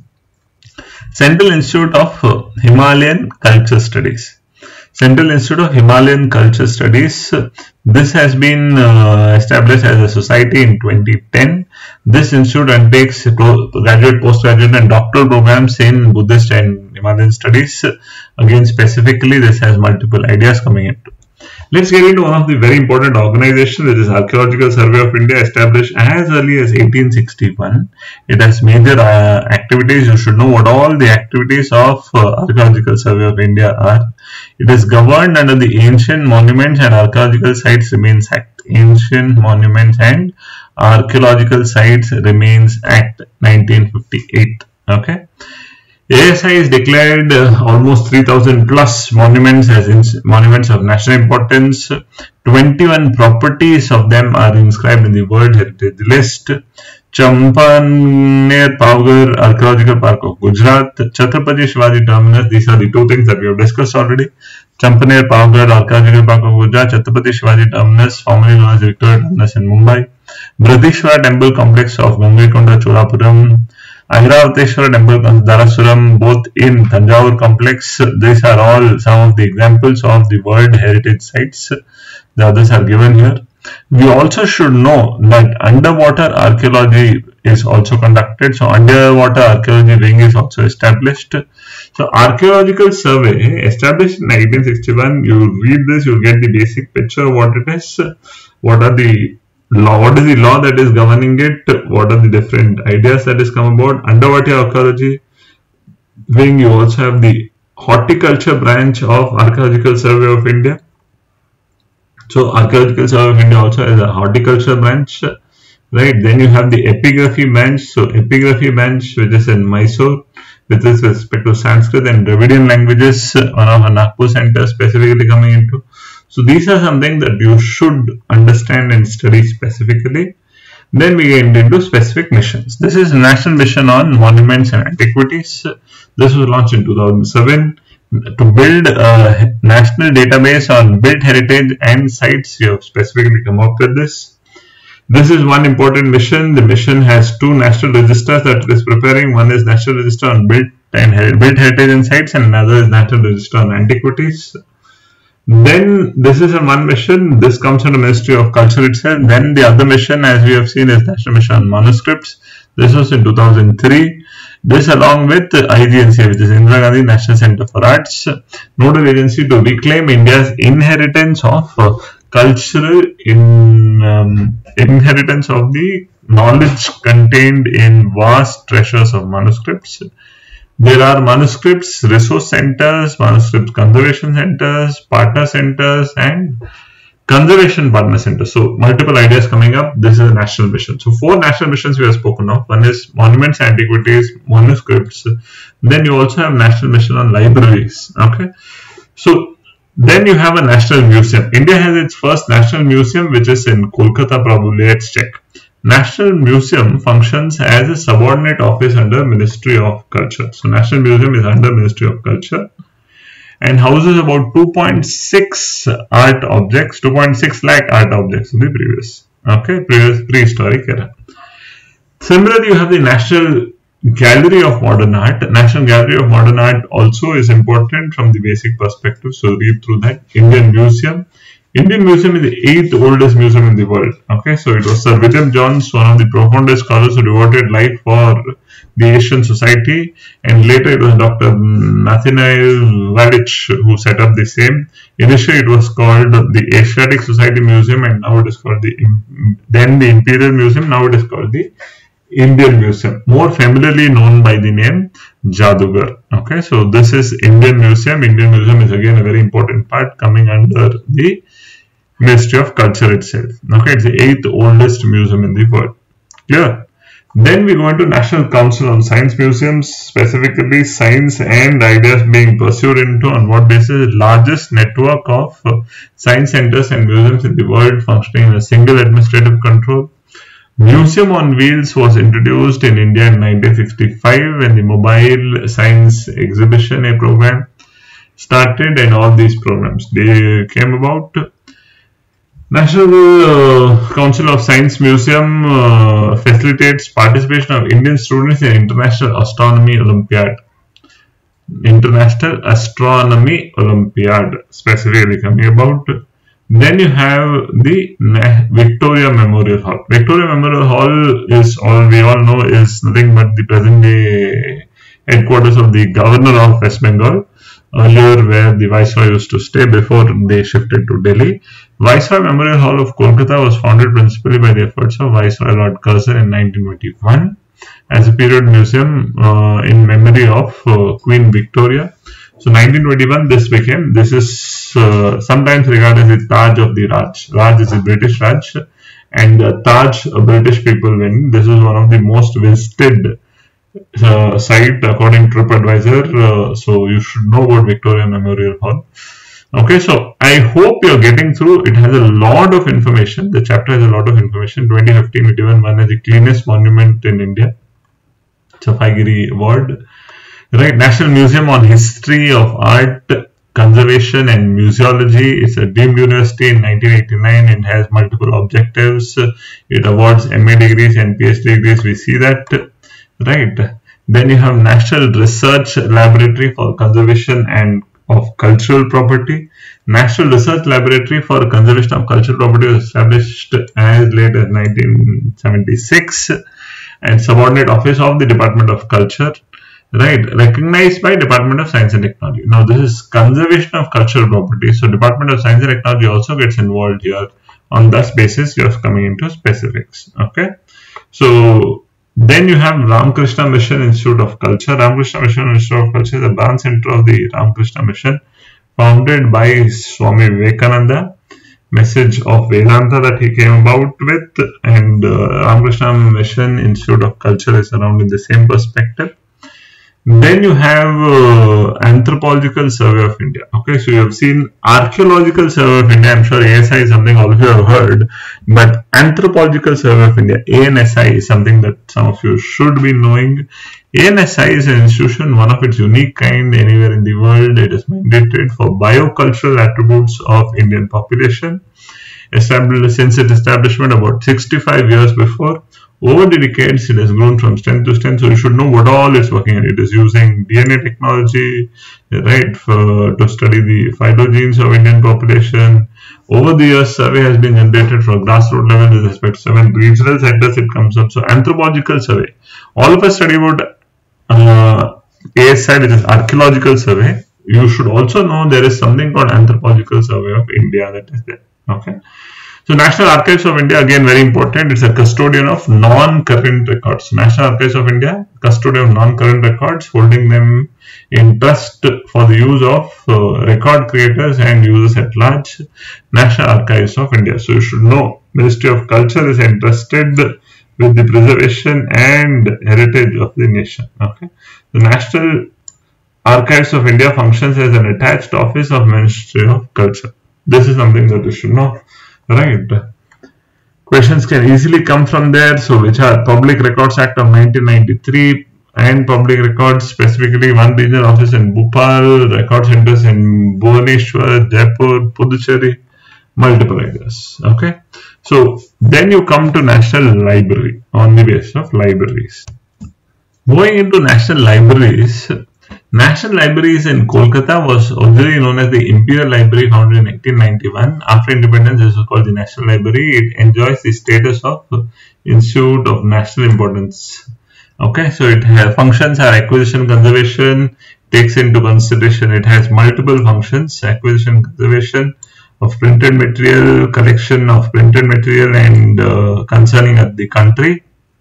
S1: Central Institute of Himalayan Culture Studies. Central Institute of Himalayan Culture Studies. This has been established as a society in 2010. This institute undertakes graduate, postgraduate and doctoral programs in Buddhist and Himalayan studies. Again, specifically, this has multiple ideas coming into. Let's get into one of the very important organizations, which is Archaeological Survey of India, established as early as 1861. It has major activities. You should know what all the activities of Archaeological Survey of India are. It is governed under the Ancient Monuments and Archaeological Sites Remains Act. Ancient Monuments and Archaeological Sites Remains Act 1958. Okay. ASI is declared almost 3,000 plus monuments as monuments of national importance. 21 properties of them are inscribed in the World Heritage List. Champaner Pavgar Archaeological Park of Gujarat, Chhatrapati Shivaji Terminus. These are the two things that we have discussed already. Champaner Pavgar Archaeological Park of Gujarat, Chhatrapati Shivaji Terminus, formerly known as Victoria Terminus in Mumbai. Brihadishwara Temple Complex of Gangaikonda Cholapuram. Airavateshwara Temple Dharasuram, both in Tanjavur complex. These are all some of the examples of the World Heritage Sites. The others are given here. We also should know that underwater archaeology is also conducted. So underwater archaeology wing is also established. So archaeological survey established in 1961. You read this, you get the basic picture of what it is. What is the law that is governing it? What are the different ideas that is come about? Underwater archaeology wing. You also have the horticulture branch of Archaeological Survey of India. So Archaeological Survey of India also has a horticulture branch, right? Then you have the epigraphy branch. So epigraphy branch, which is in Mysore, with respect to Sanskrit and Dravidian languages, one of our Nagpur centers specifically coming into. So these are something that you should understand and study specifically. Then we get into specific missions. This is National Mission on Monuments and Antiquities. This was launched in 2007. To build a national database on built heritage and sites. You have specifically come up with this. This is one important mission. The mission has two national registers that it is preparing. One is National Register on built heritage and sites, and another is National Register on Antiquities. Then this is one mission. This comes under Ministry of Culture itself. Then the other mission, as we have seen, is National Mission on Manuscripts. This was in 2003. This along with IGNCA, which is Indira Gandhi National Center for Arts, nodal agency to reclaim India's inheritance of cultural inheritance of the knowledge contained in vast treasures of manuscripts. There are manuscripts resource centers, manuscript conservation centers, partner centers, and conservation partner centers. So multiple ideas coming up. This is a national mission. So 4 national missions we have spoken of. One is monuments, antiquities, manuscripts. Then you also have national mission on libraries. Okay. So then you have a national museum. India has its first national museum, which is in Kolkata. Probably let's check. National Museum functions as a subordinate office under Ministry of Culture. So National Museum is under Ministry of Culture and houses about 2.6 art objects, 2.6 lakh art objects in the prehistoric era. Similarly, you have the National Gallery of Modern Art. National Gallery of Modern Art also is important from the basic perspective. So read through that. Indian Museum. Indian Museum is the 8th oldest museum in the world. Okay, so it was Sir William Jones, one of the profoundest scholars who devoted life for the Asian society, and later it was Dr. Nathaniel Wallich who set up the same. Initially it was called the Asiatic Society Museum, and now it is called the Imperial Museum. Now it is called the Indian Museum, more familiarly known by the name Jadughar. Okay, so this is Indian Museum. Indian Museum is again a very important part coming under the Ministry of Culture itself. Okay, it's the 8th oldest museum in the world. Clear? Then we go into National Council on Science Museums, specifically science and ideas being pursued into on what basis? Largest network of science centers and museums in the world functioning in a single administrative control. Museum on Wheels was introduced in India in 1965 when the Mobile Science Exhibition program started, and all these programs they came about. National Council of Science Museum facilitates participation of Indian students in International Astronomy Olympiad. International Astronomy Olympiad specifically coming about. Then you have the Victoria Memorial Hall. Victoria Memorial Hall is all we all know is nothing but the present day headquarters of the Governor of West Bengal, earlier where the Viceroy used to stay before they shifted to Delhi. Viceroy Memorial Hall of Kolkata was founded principally by the efforts of Viceroy Lord Curzon in 1921 as a period museum in memory of Queen Victoria. So 1921 this is sometimes regarded as the Taj of the Raj. Raj is a British Raj, and Taj British people win. This is one of the most visited site according to TripAdvisor, so you should know about Victoria Memorial Hall. Okay, so I hope you're getting through. It has a lot of information. The chapter has a lot of information. 2015 it even won as the cleanest monument in India, Safaigiri Award. Right, National Museum on History of Art, Conservation and Museology. It's a deemed university in 1989 and has multiple objectives. It awards MA degrees and PhD degrees. We see that. Right. Then you have National Research Laboratory for Conservation and of Cultural Property. National Research Laboratory for Conservation of Cultural Property was established as late as 1976 and subordinate office of the Department of Culture, right, recognized by Department of Science and Technology. Now this is conservation of cultural property, so Department of Science and Technology also gets involved here. On this basis, you're coming into specifics. Okay, so then you have Ramakrishna Mission Institute of Culture. Ramakrishna Mission Institute of Culture is a branch center of the Ramakrishna Mission, founded by Swami Vivekananda. Message of Vedanta that he came about with, and Ramakrishna Mission Institute of Culture is around in the same perspective. Then you have Anthropological Survey of India. Okay, so you have seen Archaeological Survey of India. I'm sure ASI is something all of you have heard, but Anthropological Survey of India, ANSI, is something that some of you should be knowing. ANSI is an institution, one of its unique kind anywhere in the world. It is mandated for biocultural attributes of Indian population. Established since its establishment about 65 years before. Over the decades, it has grown from strength to strength. So you should know what all it's working on. It is using DNA technology, right, to study the phylogenes of Indian population. Over the years, survey has been generated from grassroots level with respect to 7 regional centers. It comes up. So anthropological survey. All of us study about ASI, which is archaeological survey. You should also know there is something called Anthropological Survey of India that is there. Okay. So National Archives of India, again very important, it's a custodian of non-current records. National Archives of India, custodian of non-current records, holding them in trust for the use of record creators and users at large. National Archives of India. So you should know, Ministry of Culture is entrusted with the preservation and heritage of the nation. Okay. The National Archives of India functions as an attached office of Ministry of Culture. This is something that you should know. Right. Questions can easily come from there. So, which are Public Records Act of 1993 and Public Records, specifically one regional office in Bhopal, record centers in Bhubaneswar, Jaipur, Puducherry, multiple ideas. Okay. So, then you come to National Library on the basis of libraries. Going into National Libraries, National Libraries in Kolkata was originally known as the Imperial Library, founded in 1891. After independence, this was called the National Library. It enjoys the status of Institute of National Importance. Okay, so it has functions are acquisition, conservation, takes into consideration, it has multiple functions: acquisition, conservation of printed material, collection of printed material, and concerning the country.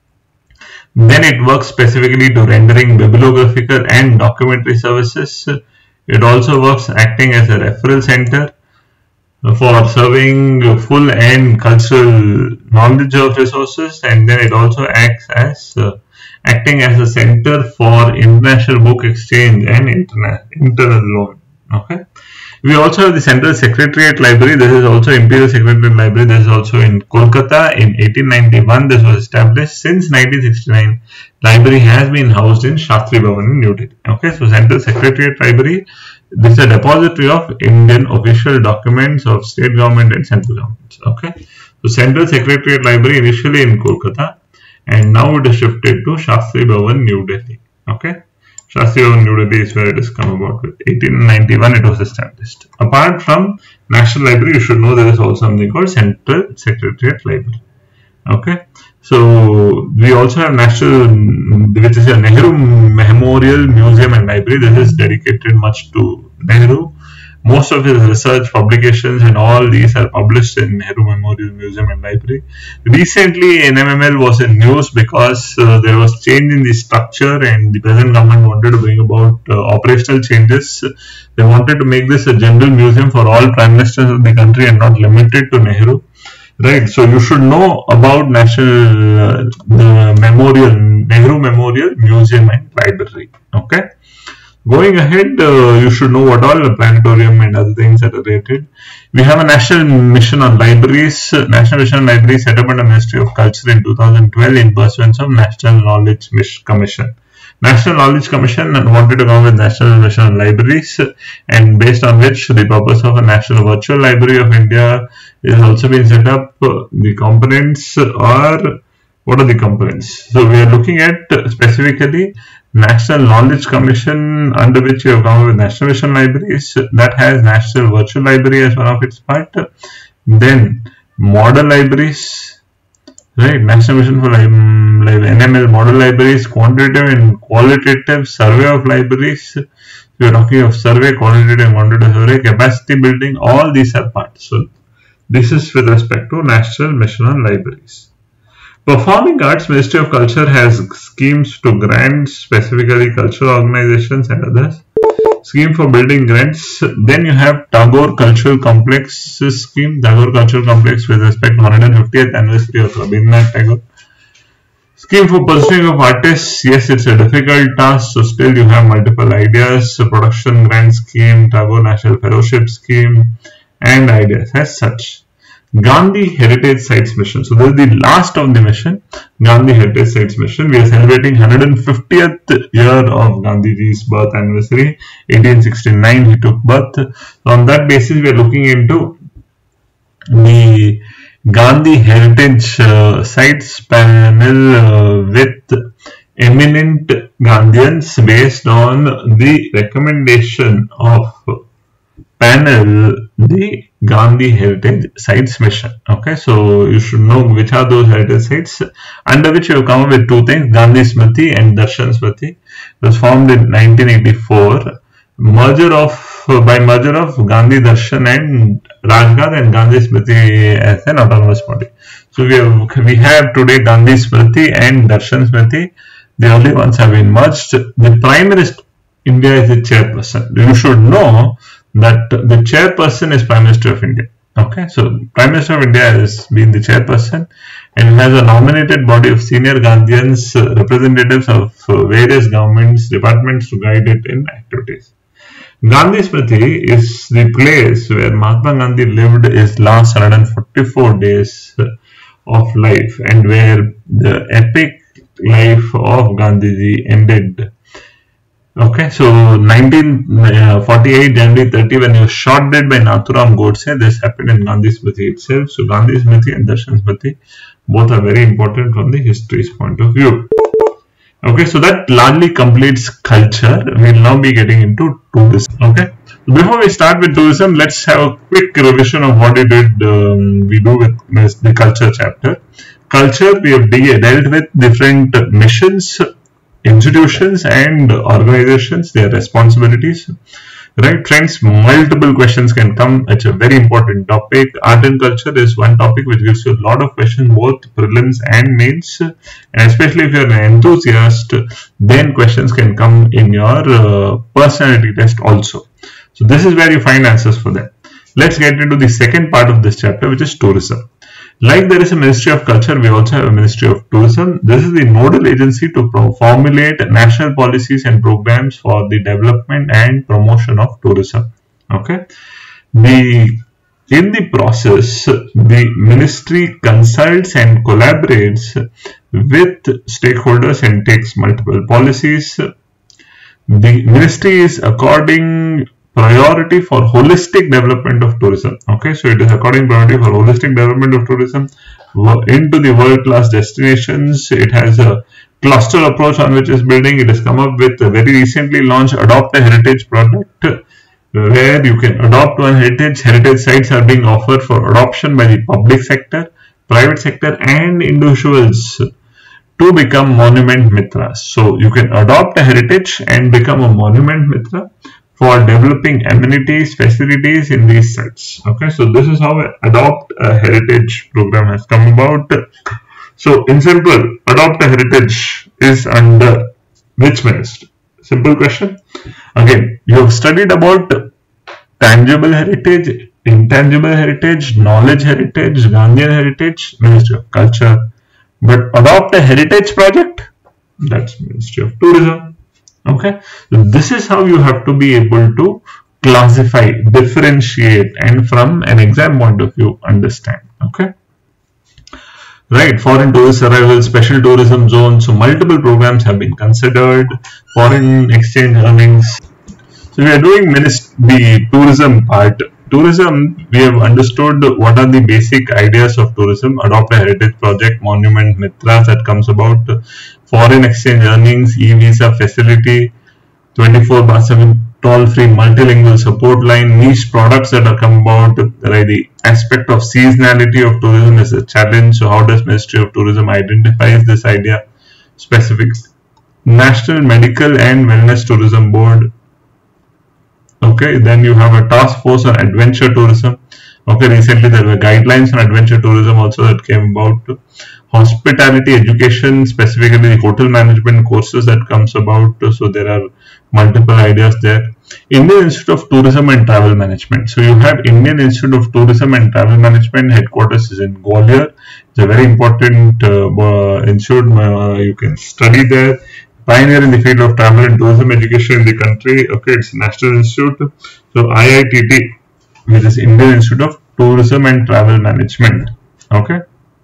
S1: Then it works specifically to rendering bibliographical and documentary services. It also works acting as a referral center for serving full and cultural knowledge of resources, and then it also acts as acting as a center for international book exchange and internal loan. Okay. We also have the Central Secretariat Library. This is also Imperial Secretariat Library. This is also in Kolkata. In 1891, this was established. Since 1969, library has been housed in Shastri Bhavan in New Delhi. Okay, so Central Secretariat Library, this is a depository of Indian official documents of state government and central governments. Okay, so Central Secretariat Library initially in Kolkata, and now it is shifted to Shastri Bhavan, New Delhi. Okay. Shastri Bhavan, New Delhi is where it has come about. With 1891 it was established. Apart from National Library, you should know there is also something called Central Secretariat Library. Okay, so we also have National, which is a Nehru Memorial Museum and Library. This is dedicated much to Nehru. Most of his research, publications and all these are published in Nehru Memorial Museum and Library. Recently, NMML was in news because there was change in the structure and the present government wanted to bring about operational changes. They wanted to make this a general museum for all prime ministers of the country and not limited to Nehru. Right, so you should know about National Nehru Memorial Museum and Library. Okay. Going ahead, you should know what all the planetarium and other things that are related. We have a National Mission on Libraries. National Mission on Libraries set up under Ministry of Culture in 2012 in pursuance of National Knowledge Commission. National Knowledge Commission wanted to come with National Mission on Libraries, and based on which the purpose of a National Virtual Library of India is also being set up. The components are, what are the components? So we are looking at specifically National Knowledge Commission, under which you have come up with National Mission Libraries, that has National Virtual Library as one of its part. Then model libraries, right? National Mission for NML model libraries, quantitative and qualitative survey of libraries. We are talking of survey, qualitative and quantitative survey, capacity building, all these are parts. So this is with respect to National Mission on Libraries. Performing Arts, Ministry of Culture has schemes to grant specifically cultural organizations and others. Scheme for building grants. Then you have Tagore Cultural Complex scheme. Tagore Cultural Complex with respect to 150th anniversary of Rabindranath Tagore. Scheme for pursuing of artists. Yes, it's a difficult task, so still you have multiple ideas. So production grant scheme, Tagore National Fellowship scheme, and ideas as such. Gandhi Heritage Sites Mission. So this is the last of the mission, Gandhi Heritage Sites Mission. We are celebrating 150th year of Gandhiji's birth anniversary. 1869 he took birth. So on that basis, we are looking into the Gandhi Heritage Sites panel with eminent Gandhians based on the recommendation of panel, the Gandhi Heritage Sites Mission. Okay, so you should know which are those heritage sites, under which you have come up with two things, Gandhi Smriti and Darshan Smriti. It was formed in 1984. By merger of Gandhi Darshan and Rajghat and Gandhi Smriti as an autonomous body. So we have today Gandhi Smriti and Darshan Smriti. The only ones have been merged. The Prime Minister of India is the chairperson. You should know that the chairperson is Prime Minister of India. Okay, so Prime Minister of India has been the chairperson and has a nominated body of senior Gandhians, representatives of various governments, departments to guide it in activities. Gandhi Smriti is the place where Mahatma Gandhi lived his last 144 days of life and where the epic life of Gandhiji ended. Okay, so 1948 January 30, when he was shot dead by Nathuram Godse, this happened in Gandhi Smriti itself. So Gandhi Smriti and Darshan Smriti both are very important from the history's point of view. Okay, so that largely completes culture. We will now be getting into tourism. Okay, before we start with tourism, let's have a quick revision of what we do with the culture chapter. Culture, we have dealt with different missions, institutions and organizations, their responsibilities. Right, friends, multiple questions can come. It's a very important topic. Art and culture is one topic which gives you a lot of questions, both prelims and mains. And especially if you're an enthusiast, then questions can come in your personality test also. So this is where you find answers for that. Let's get into the second part of this chapter, which is tourism. Like there is a Ministry of Culture, we also have a Ministry of Tourism. This is the nodal agency to formulate national policies and programs for the development and promotion of tourism. Okay. In the process, the ministry consults and collaborates with stakeholders and takes multiple policies. The ministry is according priority for holistic development of tourism. Okay, so it is according priority for holistic development of tourism into the world-class destinations. It has a cluster approach on which it's building. It has come up with a very recently launched Adopt a Heritage project, where you can adopt one heritage. Heritage sites are being offered for adoption by the public sector, private sector and individuals to become Monument Mitras. So you can adopt a heritage and become a Monument Mitra for developing amenities, facilities in these sites. Okay, so this is how Adopt a Heritage program has come about. So in simple, Adopt a Heritage is under which ministry? Simple question. Again, you have studied about tangible heritage, intangible heritage, knowledge heritage, Gandhian heritage, Ministry of Culture. But Adopt a Heritage project, that's Ministry of Tourism. Okay, so this is how you have to be able to classify, differentiate, and from an exam point of view, understand. Okay, right, foreign tourist arrival, special tourism zones. So multiple programs have been considered. Foreign exchange earnings. So we are doing the tourism part tourism, we have understood what are the basic ideas of tourism. Adopt a heritage project, monument, mitras that comes about, foreign exchange earnings, e-visa facility, 24/7 toll-free multilingual support line, niche products that are come about, right? The aspect of seasonality of tourism is a challenge. So how does Ministry of Tourism identifies this idea? Specifics. National Medical and Wellness Tourism Board. Okay, then you have a task force on adventure tourism. Okay, recently there were guidelines on adventure tourism also that came about. Hospitality education, specifically the hotel management courses that comes about. So there are multiple ideas there. Indian Institute of Tourism and Travel Management. So you have Indian Institute of Tourism and Travel Management, headquarters is in Gwalior. It's a very important institute. You can study there. Pioneer in the field of travel and tourism education in the country. Okay, it's a national institute. So IITT, which is Indian Institute of Tourism and Travel Management. Okay.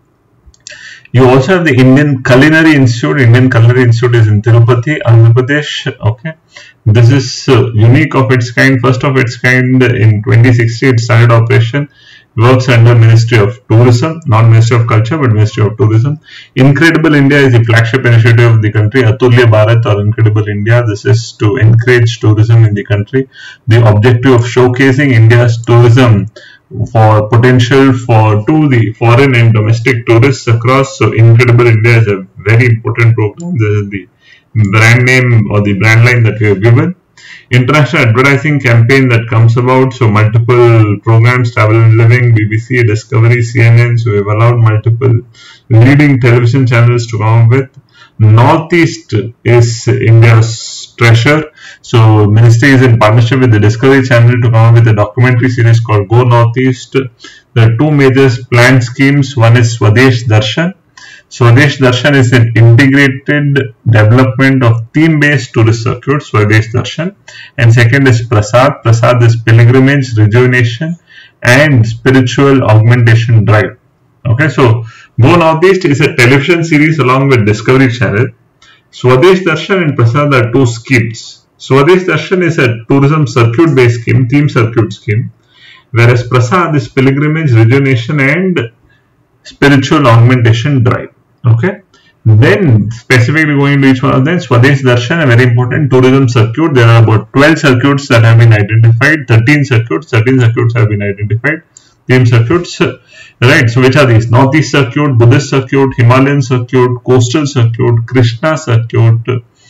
S1: You also have the Indian Culinary Institute. Indian Culinary Institute is in Tirupati, Andhra Pradesh. Okay. This is unique of its kind, first of its kind. In 2016 it started operation. Works under Ministry of Tourism, not Ministry of Culture, but Ministry of Tourism. Incredible India is the flagship initiative of the country. Atulya Bharat or Incredible India. This is to encourage tourism in the country. The objective of showcasing India's tourism for potential to the foreign and domestic tourists across. So Incredible India is a very important program. This is the brand name or the brand line that we have given. International advertising campaign that comes about. So multiple programs, Travel and Living, BBC, Discovery, CNN. So we've allowed multiple leading television channels to come up with. Northeast is India's treasure. So Ministry is in partnership with the Discovery Channel to come up with a documentary series called Go Northeast. There are two major planned schemes. One is Swadesh Darshan. Swadesh Darshan is an integrated development of theme-based tourist circuit, Swadesh Darshan. And second is Prasad. Prasad is pilgrimage, rejuvenation and spiritual augmentation drive. Okay, so Go Northeast is a television series along with Discovery Channel. Swadesh Darshan and Prasad are two schemes. Swadesh Darshan is a tourism circuit-based scheme, theme circuit scheme, whereas Prasad is pilgrimage, rejuvenation and spiritual augmentation drive. Okay. Then specifically going to each one of them, Swadesh Darshan, a very important tourism circuit. There are about 12 circuits that have been identified, 13 circuits have been identified, theme circuits. Right, so which are these? Northeast Circuit, Buddhist Circuit, Himalayan Circuit, Coastal Circuit, Krishna Circuit,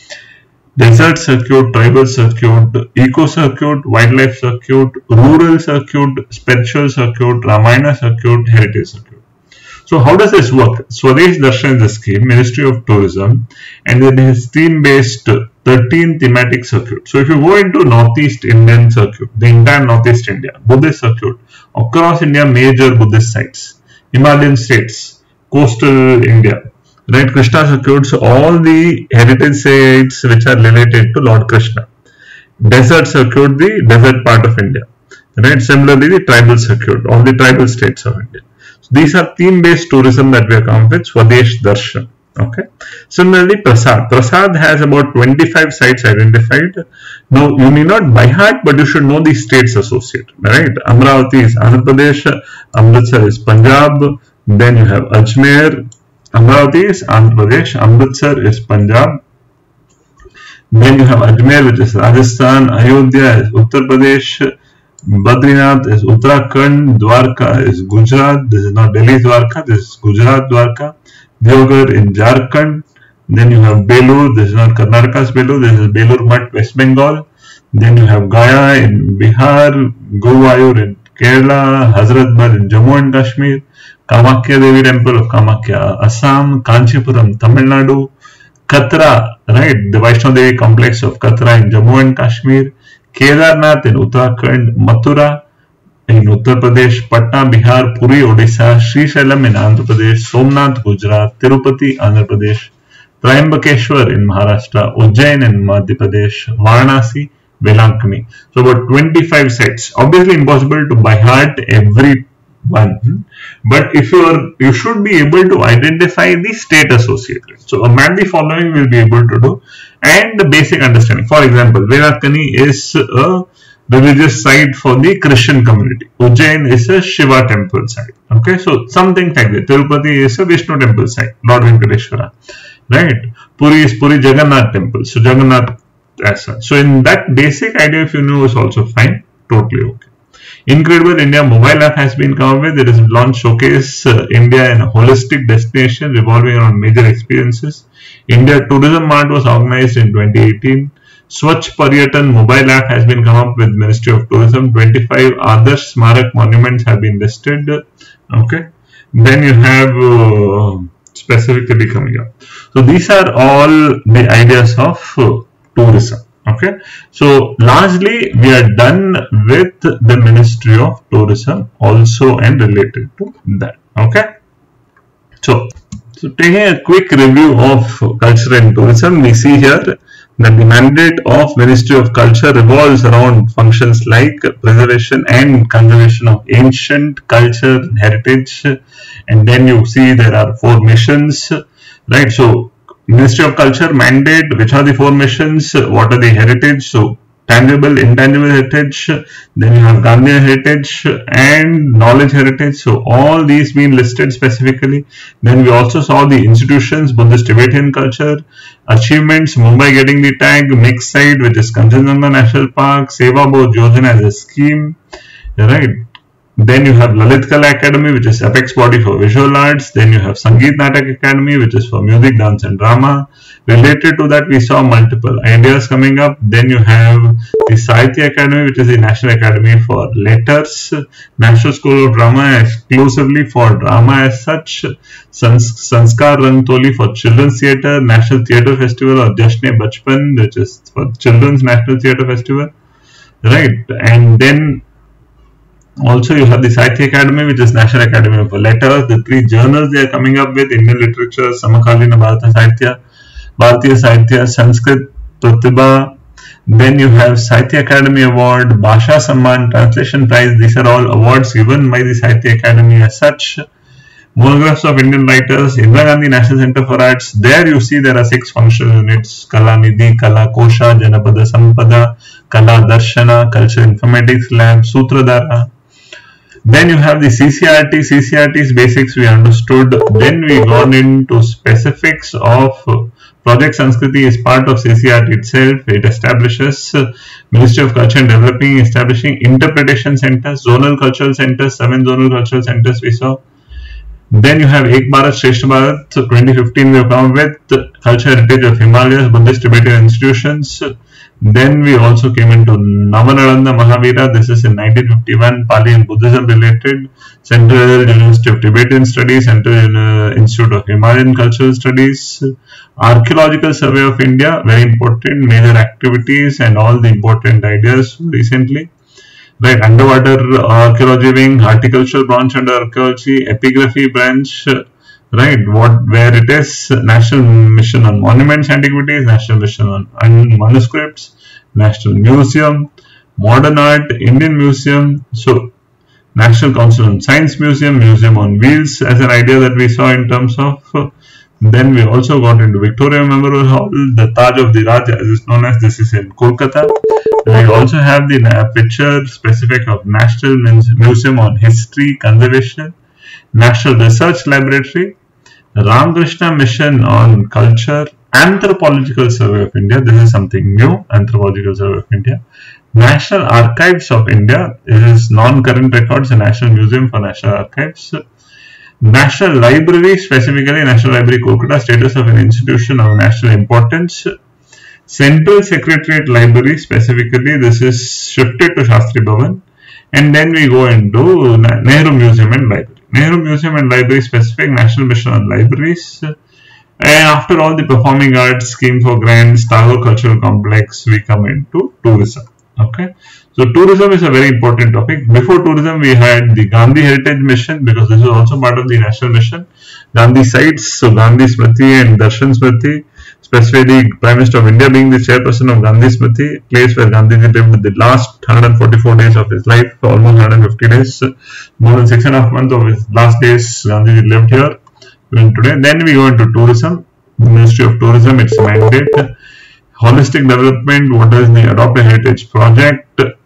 S1: Desert Circuit, Tribal Circuit, Eco Circuit, Wildlife Circuit, Rural Circuit, Spiritual Circuit, Ramayana Circuit, Heritage Circuit. So how does this work? Swadesh Darshan is the scheme, Ministry of Tourism, and then it is theme-based 13 thematic circuits. So if you go into Northeast Indian Circuit, the entire Northeast India, Buddhist Circuit, across India, major Buddhist sites, Himalayan states, coastal India, right, Krishna circuits, all the heritage sites which are related to Lord Krishna. Desert circuit, the desert part of India, right, similarly the tribal circuit, all the tribal states of India. So these are theme-based tourism that we have come with, Swadesh Darshan. Okay. Similarly, Prasad. Prasad has about 25 sites identified. Now, you may not by heart, but you should know the states associated. Right? Amravati is Andhra Pradesh, Amritsar is Punjab, then you have Ajmer. Amravati is Andhra Pradesh, Amritsar is Punjab. Then you have Ajmer, which is Rajasthan, Ayodhya is Uttar Pradesh, Badrinath is Uttarakhand, Dwarka is Gujarat. This is not Delhi Dwarka, this is Gujarat Dwarka. Deoghar in Jharkhand. Then you have Belur, this is not Karnataka's Belur, this is Belur Math, West Bengal. Then you have Gaya in Bihar, Guruvayur in Kerala, Hazratbal in Jammu and Kashmir, Kamakhya Devi Temple of Kamakhya, Assam, Kanchipuram, Tamil Nadu, Katra, right, the Vaishno Devi complex of Katra in Jammu and Kashmir, Kedarnath in Uttarakhand, Mathura in Uttar Pradesh, Patna, Bihar, Puri, Odisha, Srisailam in Andhra Pradesh, Somnath, Gujarat, Tirupati, Andhra Pradesh, Triambakeshwar in Maharashtra, Ujjain in Madhya Pradesh, Varanasi, Velankani. So about 25 sites. Obviously impossible to by heart every one, but if you should be able to identify the state associated. So a map the following will be able to do, and the basic understanding. For example, Velankani is a religious site for the Christian community. Ujjain is a Shiva temple site. Okay, so something like that. Tirupati is a Vishnu temple site, Lord Venkateshwara. Right? Puri is Puri Jagannath temple. So Jagannath as such. So in that basic idea, if you know, is also fine. Totally okay. Incredible India mobile app has been come up with. It is launched showcase India in a holistic destination revolving around major experiences. India Tourism Mart was organized in 2018. Swachh Paryatan mobile app has been come up with Ministry of Tourism. 25 other Smarak monuments have been listed. Okay. Then you have specifically coming up. So these are all the ideas of tourism. Okay, so largely we are done with the Ministry of Tourism also and related to that. Okay, so taking a quick review of culture and tourism, we see here that the mandate of Ministry of Culture revolves around functions like preservation and conservation of ancient culture and heritage, and then you see there are 4 missions, right? So Ministry of Culture mandate, which are the 4 missions, what are the heritage, so tangible, intangible heritage, then you have Gandhian heritage and knowledge heritage, so all these being listed specifically. Then we also saw the institutions, Buddhist Tibetan culture, achievements, Mumbai getting the tag, mixed site which is Kanchenjunga National Park, Seva Bodh Yojana as a scheme, right? Then you have Lalit Kala Academy, which is apex body for visual arts. Then you have Sangeet Natak Academy, which is for music, dance and drama. Related to that, we saw multiple ideas coming up. Then you have the Sahitya Academy, which is the National Academy for Letters. National School of Drama exclusively for drama as such. Sanskar Rangtoli for Children's Theatre. National Theatre Festival or Jashne Bachpan, which is for Children's National Theatre Festival. Right. And then also you have the Sahitya Academy, which is National Academy of Letters. The 3 journals they are coming up with: Indian Literature, Samakalina Bharata Sahitya, Bharatiya Sahitya, Sanskrit Pratibha. Then you have Sahitya Academy Award, Bhasha Samman, Translation Prize. These are all awards given by the Sahitya Academy as such. Monographs of Indian Writers, Indira Gandhi National Center for Arts. There you see there are 6 functional units: Kala Nidhi, Kala Kosha, Janapada Sampada, Kala Darshana, Culture Informatics Lab, Sutradhara. Then you have the CCRT. CCRT's basics we understood. Then we got into specifics of Project Sanskriti is part of CCRT itself. It establishes Ministry of Culture and Developing, establishing interpretation centers, zonal cultural centers, 7 zonal cultural centers we saw. Then you have Ek Bharat Shreshtha Bharat. 2015 we have come with Culture Heritage of Himalayas, Buddhist Tibetan institutions. Then we also came into Navanalanda Mahavira. This is in 1951, Pali and Buddhism related. Central University of Tibetan Studies, Central Institute of Himalayan Cultural Studies. Archaeological Survey of India, very important, major activities and all the important ideas recently. Right, underwater archaeology wing, horticultural branch under archaeology, epigraphy branch. Right, where it is National Mission on Monuments Antiquities, National Mission on Manuscripts, National Museum, Modern Art, Indian Museum, so National Council on Science Museum, Museum on Wheels as an idea that we saw in terms of. Then we also got into Victoria Memorial Hall, the Taj of the Raj as is known as, this is in Kolkata. We also have the picture specific of National Museum on History Conservation, National Research Laboratory, Ramakrishna Mission on Culture, Anthropological Survey of India, this is something new, Anthropological Survey of India, National Archives of India, this is non-current records, a National Museum for National Archives, National Library, specifically National Library Kolkata, status of an institution of national importance, Central Secretariat Library, specifically this is shifted to Shastri Bhavan, and then we go into Nehru Museum and Library. Nehru Museum and Library specific, National Mission on Libraries, and after all the performing arts, scheme for grants, Tagore Cultural Complex, we come into tourism. Okay, so tourism is a very important topic. Before tourism, we had the Gandhi Heritage Mission, because this is also part of the national mission. Gandhi sites, so Gandhi Smriti and Darshan Smriti, specifically Prime Minister of India being the chairperson of Gandhi Smriti, place where Gandhiji lived the last 144 days of his life, almost 150 days, more than 6.5 months of his last days Gandhiji lived here. Today. Then we go into tourism, the Ministry of Tourism, its mandate, holistic development, what is the Adopt a Heritage Project,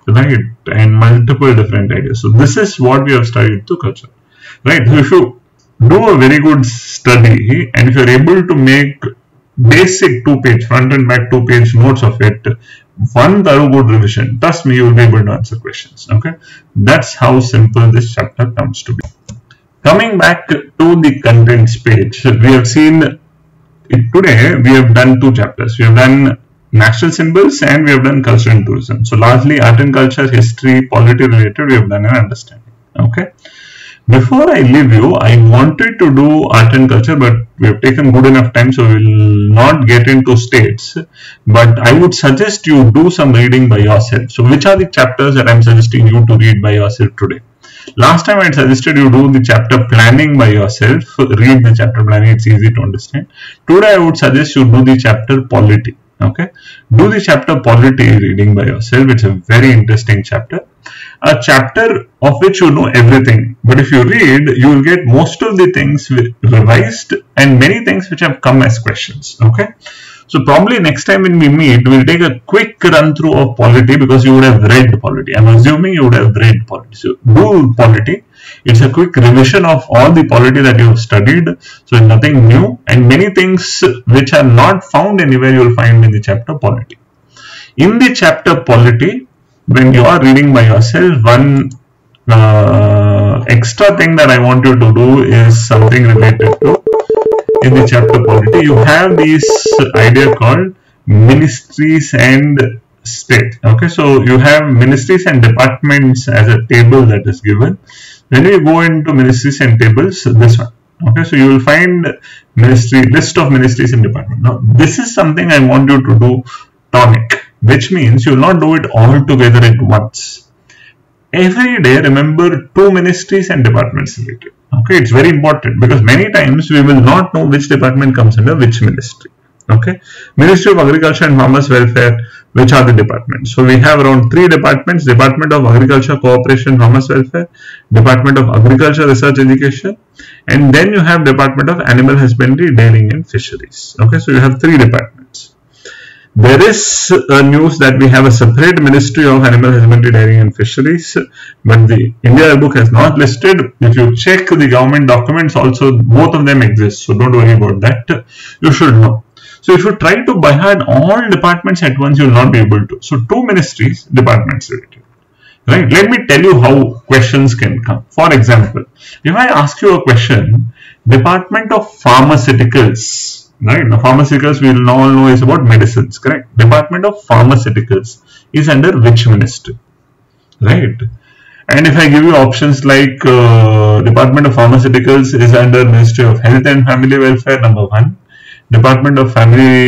S1: right? And multiple different ideas. So this is what we have studied through culture, right? So if you do a very good study and if you're able to make basic 2-page, front and back 2-page notes of it, one thorough good revision, trust me, you will be able to answer questions. Okay, that's how simple this chapter comes to be. Coming back to the contents page, we have seen today we have done 2 chapters. We have done national symbols and we have done culture and tourism. So largely art and culture, history, polity related we have done an understanding. Okay. Before I leave you, I wanted to do art and culture, but we have taken good enough time, so we will not get into states. But I would suggest you do some reading by yourself. So which are the chapters that I am suggesting you to read by yourself today? Last time I had suggested you do the chapter planning by yourself. Read the chapter planning, it's easy to understand. Today I would suggest you do the chapter polity. Okay, do the chapter polity reading by yourself. It's a very interesting chapter. A chapter of which you know everything, but if you read, you will get most of the things revised and many things which have come as questions. Okay, so probably next time when we meet, we'll take a quick run through of polity because you would have read polity. I'm assuming you would have read polity. So do polity. It's a quick revision of all the polity that you have studied. So nothing new, and many things which are not found anywhere you will find in the chapter polity. In the chapter polity, when you are reading by yourself, one extra thing that I want you to do is something related to, in the chapter polity, you have this idea called ministries and state. Okay, so you have ministries and departments as a table that is given. When you go into ministries and tables, this one. Okay, so you will find list of ministries and departments. Now, this is something I want you to do tonic, which means you will not do it all together at once. Every day, remember 2 ministries and departments related. Okay, it's very important because many times we will not know which department comes under which ministry. Okay, Ministry of Agriculture and Farmers Welfare, which are the departments? So we have around 3 departments: Department of Agriculture, Cooperation, Farmers Welfare, Department of Agriculture, Research, Education, and then you have Department of Animal Husbandry, Dairying and Fisheries. Okay, so you have 3 departments. There is news that we have a separate Ministry of Animal Husbandry, Dairying and Fisheries, but the India Yearbook has not listed. If you check the government documents also, both of them exist, so don't worry about that. You should know. So if you try to by heart all departments at once, you will not be able to. So 2 ministries, departments related. Right? Let me tell you how questions can come. For example, if I ask you a question, Department of Pharmaceuticals, right? Now pharmaceuticals we will all know is about medicines, correct? Department of Pharmaceuticals is under which ministry? Right? And if I give you options like Department of Pharmaceuticals is under Ministry of Health and Family Welfare, number 1. Department of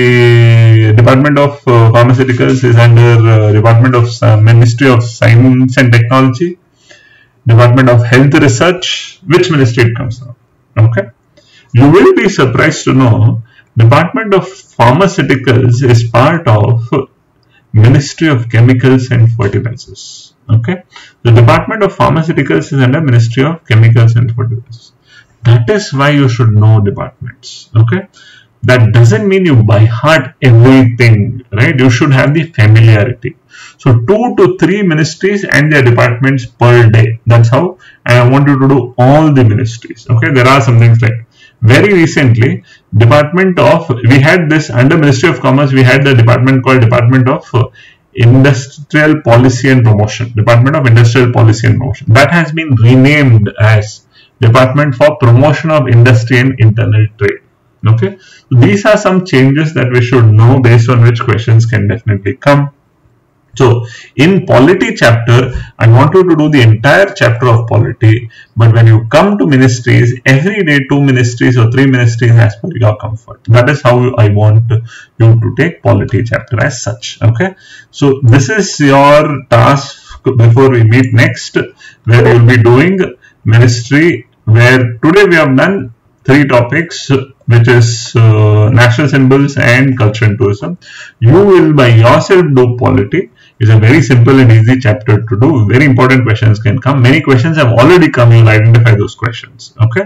S1: Pharmaceuticals is under Department of Ministry of Science and Technology. Department of Health Research, which ministry it comes from? Okay, you will be surprised to know Department of Pharmaceuticals is part of Ministry of Chemicals and Fertilizers. Okay, the Department of Pharmaceuticals is under Ministry of Chemicals and Fertilizers. That is why you should know departments. Okay. That doesn't mean you by heart everything, right? You should have the familiarity. So 2 to 3 ministries and their departments per day. That's how I want you to do all the ministries. Okay, there are some things like very recently, we had this under Ministry of Commerce, we had the department called Department of Industrial Policy and Promotion. Department of Industrial Policy and Promotion. That has been renamed as Department for Promotion of Industry and Internal Trade. Okay, so these are some changes that we should know based on which questions can definitely come. So in polity chapter, I want you to do the entire chapter of polity, but when you come to ministries, every day 2 ministries or 3 ministries as per your comfort. That is how I want you to take polity chapter as such. Okay, so this is your task before we meet next, where we will be doing ministry, where today we have done 3 topics, which is national symbols and culture and tourism. You will by yourself do polity. It's a very simple and easy chapter to do. Very important questions can come. Many questions have already come. You'll identify those questions. Okay.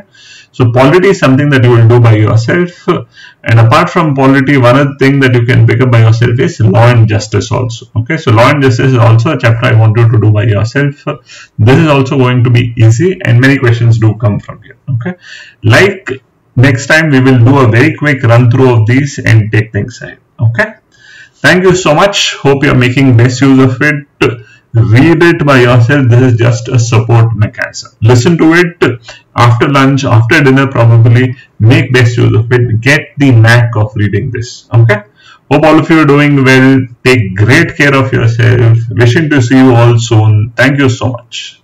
S1: So polity is something that you will do by yourself. And apart from polity, one other thing that you can pick up by yourself is law and justice also. Okay, so law and justice is also a chapter I want you to do by yourself. This is also going to be easy, and many questions do come from here. Okay, like next time we will do a very quick run through of these and take things ahead. Okay, thank you so much. Hope you are making best use of it. Read it by yourself. This is just a support mechanism. Listen to it after lunch, after dinner probably. Make best use of it. Get the knack of reading this. Okay. Hope all of you are doing well. Take great care of yourself. Wishing to see you all soon. Thank you so much.